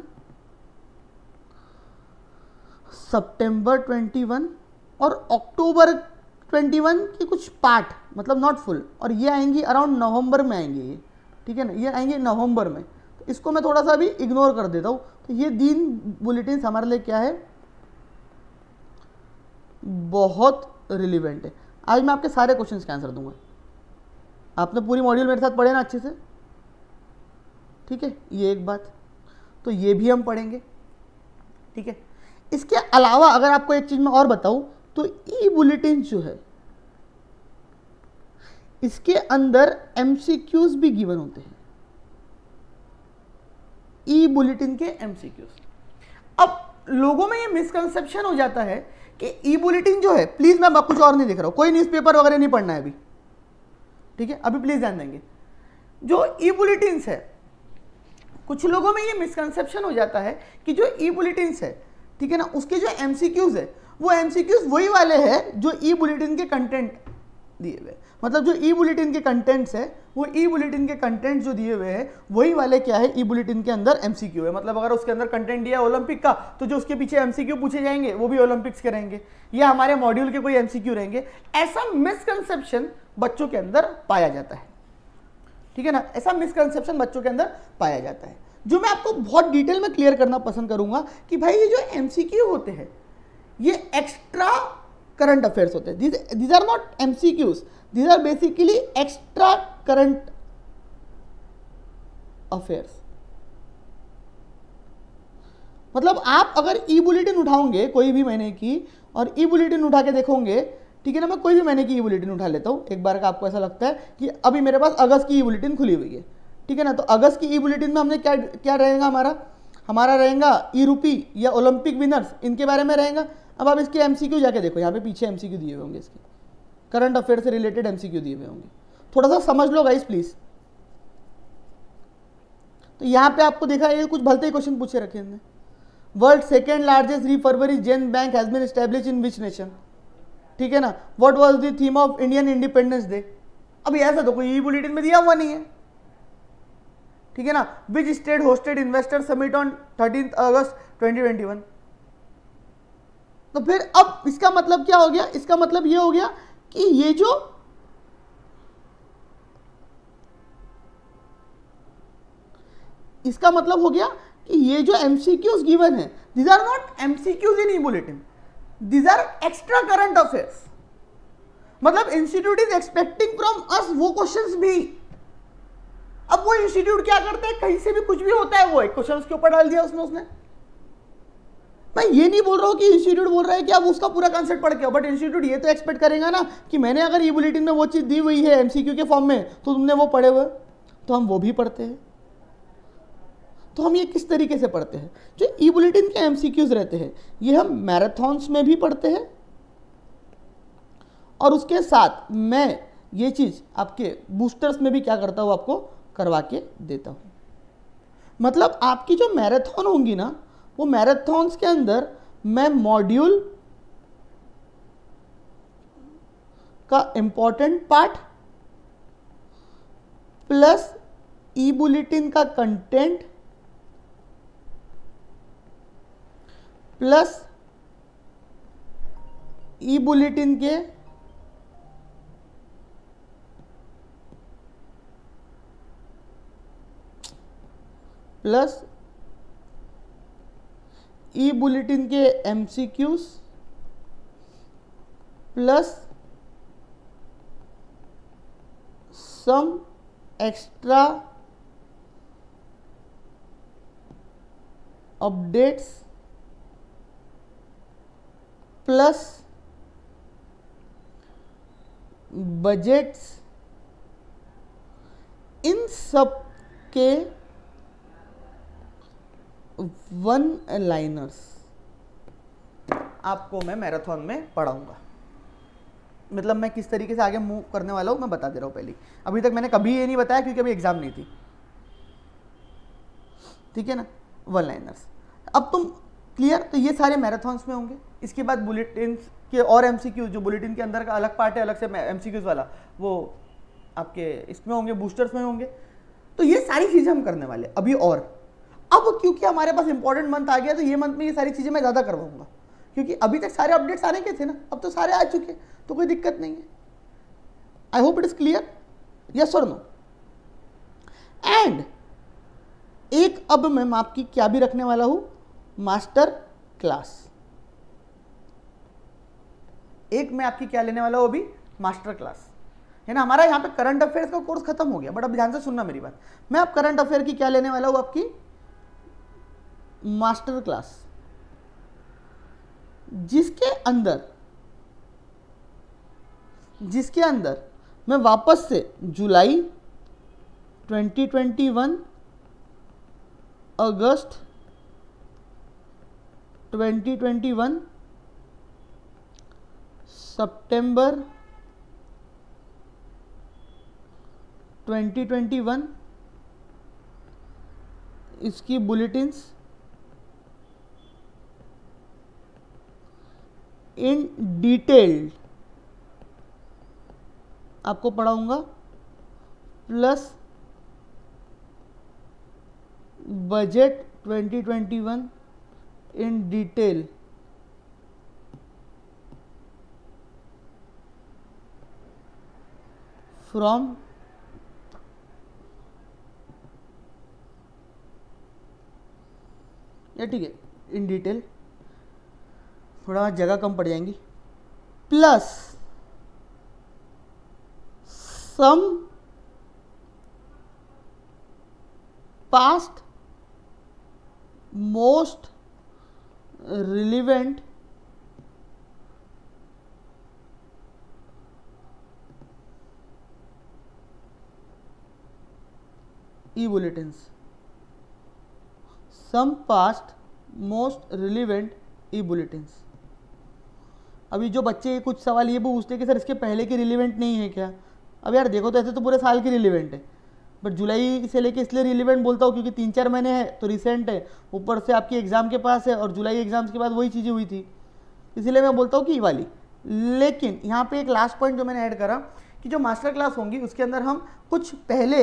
सितंबर 21 और अक्टूबर 21 की कुछ पार्ट, मतलब नॉट फुल, और ये आएंगी अराउंड नवंबर में आएंगे ये, ठीक है ना, ये आएंगे नवंबर में। तो इसको मैं थोड़ा सा अभी इग्नोर कर देता हूँ। तो ये 3 बुलेटिन हमारे लिए क्या है, बहुत रिलीवेंट है। आज मैं आपके सारे क्वेश्चंस के आंसर दूंगा। आपने पूरी मॉड्यूल मेरे साथ पढ़े ना अच्छे से, ठीक है, ये एक बात। तो ये भी हम पढ़ेंगे, ठीक है। इसके अलावा अगर आपको एक चीज मैं और बताऊं तो ई बुलेटिन जो है इसके अंदर एमसीक्यूज भी गिवन होते हैं, ई बुलेटिन के एमसीक्यूज। अब लोगों में ये मिसकंसेप्शन हो जाता है कि ई बुलेटिन जो है, प्लीज मैं कुछ और नहीं दिख रहा हूं, कोई न्यूज़पेपर वगैरह नहीं पढ़ना है अभी, ठीक है, अभी प्लीज ध्यान देंगे। जो ई बुलेटिन है, कुछ लोगों में ये मिसकंसेप्शन हो जाता है कि जो ई बुलेटिन है, ठीक है ना, उसके जो एमसीक्यूज है वो एमसीक्यूज वही वाले हैं जो ई बुलेटिन के कंटेंट दिए हुए, मतलब जो ई बुलेटिन के कंटेंट्स है वो ई बुलेटिन के कंटेंट जो दिए हुए हैं वही वाले क्या है, ई बुलेटिन के अंदर एमसीक्यू है। मतलब अगर उसके अंदर कंटेंट दिया है ओलंपिक का, तो जो उसके पीछे एमसीक्यू पूछे जाएंगे वो भी ओलंपिक्स के रहेंगे, या हमारे मॉड्यूल के कोई एमसीक्यू रहेंगे। ऐसा मिसकंसेप्शन बच्चों के अंदर पाया जाता है, ठीक है ना, ऐसा मिसकंसेप्शन बच्चों के अंदर पाया जाता है, जो मैं आपको बहुत डिटेल में क्लियर करना पसंद करूंगा कि भाई ये जो एमसीक्यू होते हैं ये एक्स्ट्रा करंट अफेयर्स होते हैं। These are not MCQs, these are basically extra current affairs. मतलब आप अगर ई बुलेटिन उठाओगे कोई भी महीने की और ई बुलेटिन उठा के देखोगे, ठीक है ना, मैं कोई भी महीने की ई बुलेटिन उठा लेता हूं एक बार का, आपको ऐसा लगता है कि अभी मेरे पास अगस्त की ई बुलेटिन खुली हुई है, ठीक है ना, तो अगस्त की ई बुलेटिन में हमने क्या क्या रहेगा, हमारा रहेगा ई रूपी या ओलंपिक विनर्स, इनके बारे में रहेगा। अब आप इसके एमसीक्यू जाके देखो, यहाँ पे पीछे एमसीक्यू दिए हुए होंगे, इसके करंट अफेयर से रिलेटेड एमसीक्यू दिए हुए होंगे, थोड़ा सा समझ लो गाइस प्लीज। तो यहाँ पे आपको देखा ये कुछ भलते ही क्वेश्चन पूछे रखे हैं। World second largest refrigeration bank has been established in which nation, ठीक है ना, what was the theme of Indian independence day. अभी ऐसा तो कोई ई बुलेटिन में दिया हुआ नहीं है, ठीक है ना। Which state hosted investor summit on 13 August 2021। तो फिर अब इसका मतलब क्या हो गया, इसका मतलब ये हो गया कि ये जो इसका मतलब हो गया कि ये जो एमसीक्यूज गिवन है, these are not MCQs in e bulletin, these are extra current affairs. मतलब institute is expecting from us वो क्वेश्चंस भी। अब वो इंस्टीट्यूट क्या करता है, कहीं से भी कुछ भी होता है वो एक क्वेश्चन उसके ऊपर डाल दिया उसने। मैं ये नहीं बोल रहा हूँ कि इंस्टीट्यूट बोल रहा है कि आप उसका पूरा कॉन्सेप्ट पढ़ के, बट इंस्टीट्यूट ये तो एक्सपेक्ट करेगा ना कि मैंने अगर ई बुलेटिन में वो चीज़ दी हुई है एमसीक्यू के फॉर्म में तो तुमने वो पढ़े हुए, तो हम वो भी पढ़ते हैं। तो हम ये किस तरीके से पढ़ते हैं? जो ई बुलेटिन के एमसीक्यूज रहते हैं ये हम मैराथन्स में भी पढ़ते हैं और उसके साथ मैं ये चीज़ आपके बूस्टर्स में भी क्या करता हूँ, आपको करवा के देता हूँ। मतलब आपकी जो मैराथन होंगी ना, वो मैराथन्स के अंदर मैं मॉड्यूल का important part plus e bulletin का कंटेंट प्लस ई बुलेटिन के MCQs plus some extra updates plus budgets, इन सब के वन लाइनर्स आपको मैं मैराथन में पढ़ाऊंगा। मतलब मैं किस तरीके से आगे मूव करने वाला हूँ मैं बता दे रहा हूँ पहले। अभी तक मैंने कभी ये नहीं बताया क्योंकि अभी एग्जाम नहीं थी, ठीक है ना। वन लाइनर्स अब तुम क्लियर, तो ये सारे मैराथन्स में होंगे। इसके बाद बुलेटिन के और एमसीक्यूज, जो बुलेटिन के अंदर का अलग पार्ट है अलग से एमसीक्यूज वाला, वो आपके इसमें होंगे, बूस्टर्स में होंगे। तो ये सारी चीज़ें हम करने वाले अभी। और अब क्योंकि हमारे पास इंपॉर्टेंट मंथ आ गया तो ये मंथ में ये सारी चीज़ें मैं ज़्यादा करवाऊंगा, क्योंकि अभी तक सारे अपडेट्स आने के थे ना, अब तो सारे आ चुके, तो कोई दिक्कत नहीं है। I hope it is clear, yes और नो। एंड एक अब मैं आपकी क्या भी रखने वाला हूं, मास्टर क्लास। एक मैं आपकी क्या लेने वाला हूं अभी, मास्टर क्लास, है ना। हमारा यहाँ पे करंट अफेयर्स का कोर्स खत्म हो गया, बट अब ध्यान से सुनना मेरी बात। मैं अब करंट अफेयर की क्या लेने वाला हूं, आपकी मास्टर क्लास, जिसके अंदर मैं वापस से जुलाई 2021, अगस्त 2021, सितंबर 2021 इसकी बुलेटिन्स इन डिटेल्ड आपको पढ़ाऊंगा, plus budget 2021 in detail from या ठीक है, इन डिटेल थोड़ा जगह कम पड़ जाएंगी, plus some past most relevant e bulletins, some past most relevant e bulletins. अभी जो बच्चे कुछ सवाल ये पूछते हैं कि सर इसके पहले की रिलेवेंट नहीं है क्या? अब यार देखो, तो ऐसे तो पूरे साल की रिलेवेंट है, बट जुलाई से लेके इसलिए रिलेवेंट बोलता हूँ क्योंकि 3-4 महीने है तो रिसेंट है, ऊपर से आपकी एग्ज़ाम के पास है और जुलाई एग्ज़ाम्स के बाद वही चीज़ें हुई थी, इसलिए मैं बोलता हूँ कि ये वाली। लेकिन यहाँ पे एक लास्ट पॉइंट जो मैंने ऐड करा कि जो मास्टर क्लास होंगी उसके अंदर हम कुछ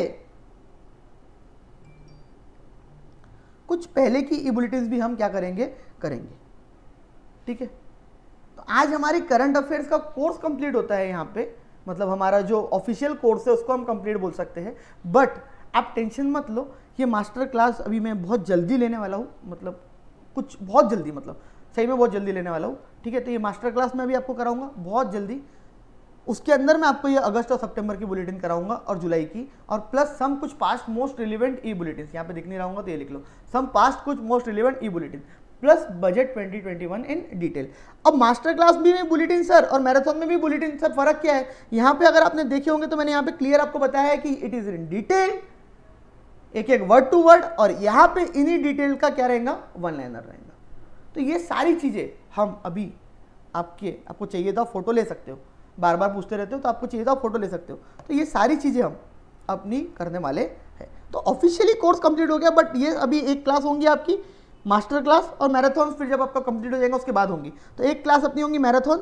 पहले की ई बुलेटिन्स भी हम क्या करेंगे, ठीक है। तो आज हमारी करंट अफेयर्स का कोर्स कंप्लीट होता है यहाँ पे, मतलब हमारा जो ऑफिशियल कोर्स है उसको हम कंप्लीट बोल सकते हैं। बट आप टेंशन मत लो, ये मास्टर क्लास अभी मैं बहुत जल्दी लेने वाला हूँ, मतलब कुछ बहुत जल्दी, मतलब सही में बहुत जल्दी लेने वाला हूँ, ठीक है। तो ये मास्टर क्लास मैं भी आपको कराऊंगा बहुत जल्दी। उसके अंदर मैं आपको ये अगस्त और सितंबर की बुलेटिन कराऊंगा और जुलाई की, और प्लस सम कुछ past most relevant e bulletin, यहाँ पे दिख नहीं रहा होगा तो ये लिख लो, सम पास्ट कुछ most relevant e bulletin plus budget 2021 in detail. अब मास्टर क्लास भी में बुलेटिन सर और मैराथन में भी बुलेटिन सर, फर्क क्या है? यहाँ पे अगर आपने देखे होंगे तो मैंने यहाँ पे क्लियर आपको बताया है कि इट इज इन डिटेल एक एक वर्ड टू वर्ड, और यहाँ पे इन्हीं डिटेल का क्या रहेगा, वन लाइनर रहेगा। तो ये सारी चीज़ें हम अभी आपको चाहिए था फोटो ले सकते हो, बार बार पूछते रहते हो तो आपको चाहिए था फोटो ले सकते हो। तो ये सारी चीज़ें हम अपनी करने वाले हैं। तो ऑफिशियली कोर्स कंप्लीट हो गया, बट ये अभी एक क्लास होंगी आपकी मास्टर क्लास, और मैराथन फिर जब आपका कंप्लीट हो जाएगा उसके बाद होंगी। तो एक क्लास अपनी होंगी मैराथन,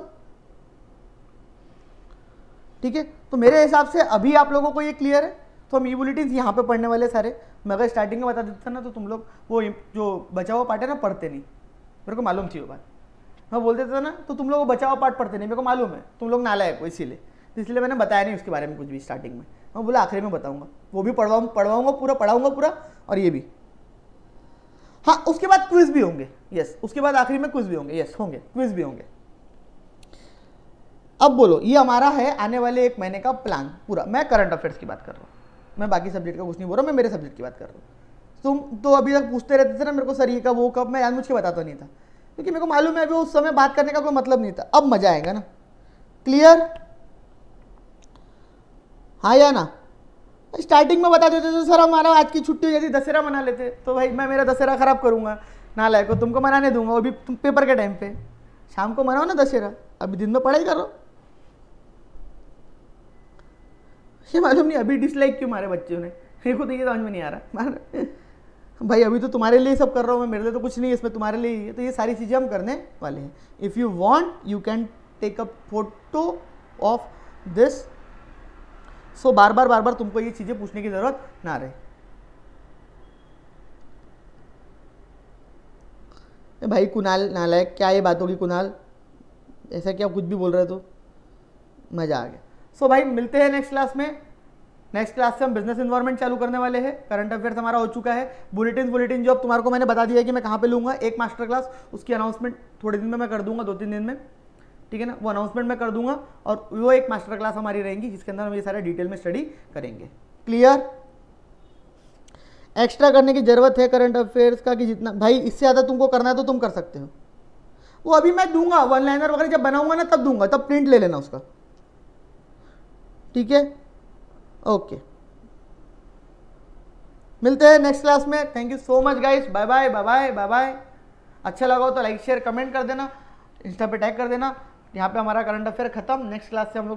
ठीक है। तो मेरे हिसाब से अभी आप लोगों को ये क्लियर है। तो हम ई बुलेटिन यहाँ पे पढ़ने वाले सारे, मैं अगर स्टार्टिंग में बता देता ना तो तुम लोग वो जो बचा हुआ पार्ट है ना पढ़ते नहीं, मेरे को मालूम थी वो बात। मैं बोल देता था ना तो तुम लोग वो बचा हुआ पार्ट पढ़ते नहीं, मेरे को मालूम है तुम लोग नालायक हो, इसीलिए तो इसलिए मैंने बताया नहीं उसके बारे में कुछ भी स्टार्टिंग में। मैं बोला आखिरी में बताऊंगा, वो भी पढ़वाऊंगा पूरा, पढ़ाऊंगा पूरा, और ये भी। हाँ, उसके बाद क्विज भी होंगे, यस, उसके बाद आखिरी में क्विज भी होंगे, यस होंगे, क्विज भी होंगे। अब बोलो, ये हमारा है आने वाले 1 महीने का प्लान पूरा। मैं करंट अफेयर्स की बात कर रहा हूँ, मैं बाकी सब्जेक्ट का कुछ नहीं बोल रहा, मैं मेरे सब्जेक्ट की बात कर रहा हूँ। तुम तो अभी तक पूछते रहते थे ना मेरे को, सर ये कब वो कब, मैं जानबूझ के बताता नहीं था क्योंकि मेरे को मालूम है अभी उस समय बात करने का कोई मतलब नहीं था। अब मजा आएगा ना, क्लियर? हाँ या ना? स्टार्टिंग में बता देते थे सर हमारा आज की छुट्टी हो जाती, दशहरा मना लेते, तो भाई मैं मेरा दशहरा खराब करूंगा, नालायक को तुमको मनाने दूंगा, वो भी तुम पेपर के टाइम पे। शाम को मनाओ ना दशहरा, अभी दिन में पढ़ाई करो। ये मालूम नहीं अभी डिसलाइक क्यों मारे बच्चों ने, मेरे को तो ये समझ में नहीं आ रहा। भाई अभी तो तुम्हारे लिए सब कर रहा हूँ मैं, मेरे लिए तो कुछ नहीं है इसमें, तुम्हारे लिए ही है। तो ये सारी चीज़ें हम करने वाले हैं। If you want you can take a photo of this. So बार बार तुमको ये चीज़ें पूछने की ज़रूरत ना रहे। भाई कुणाल नालायक, क्या ये बात होगी कुणाल, ऐसा क्या कुछ भी बोल रहे तो मज़ा आ गया। सो भाई मिलते हैं नेक्स्ट क्लास में। नेक्स्ट क्लास से हम बिजनेस एनवायरनमेंट चालू करने वाले हैं। करंट अफेयर्स हमारा हो चुका है। बुलेटिन जो अब तुम्हारे को मैंने बता दिया है कि मैं कहाँ पे लूँगा, एक मास्टर क्लास, उसकी अनाउंसमेंट थोड़े दिन में मैं कर दूंगा, 2-3 दिन में, ठीक है ना, वो अनाउंसमेंट मैं कर दूंगा। और वो एक मास्टर क्लास हमारी रहेगी जिसके अंदर हम ये सारे डिटेल में स्टडी करेंगे। क्लियर? एक्स्ट्रा करने की जरूरत है करंट अफेयर्स का कि जितना भाई इससे ज़्यादा तुमको करना है तो तुम कर सकते हो। वो अभी मैं दूंगा, वन लाइनर वगैरह जब बनाऊंगा ना तब दूंगा, तब प्रिंट ले लेना उसका, ठीक है? ओके, मिलते हैं नेक्स्ट क्लास में। Thank you so much guys, bye bye bye bye bye bye. अच्छा लगा हो तो लाइक शेयर कमेंट कर देना, इंस्टा पे टैग कर देना। यहाँ पे हमारा करंट अफेयर खत्म। नेक्स्ट क्लास से हम लोग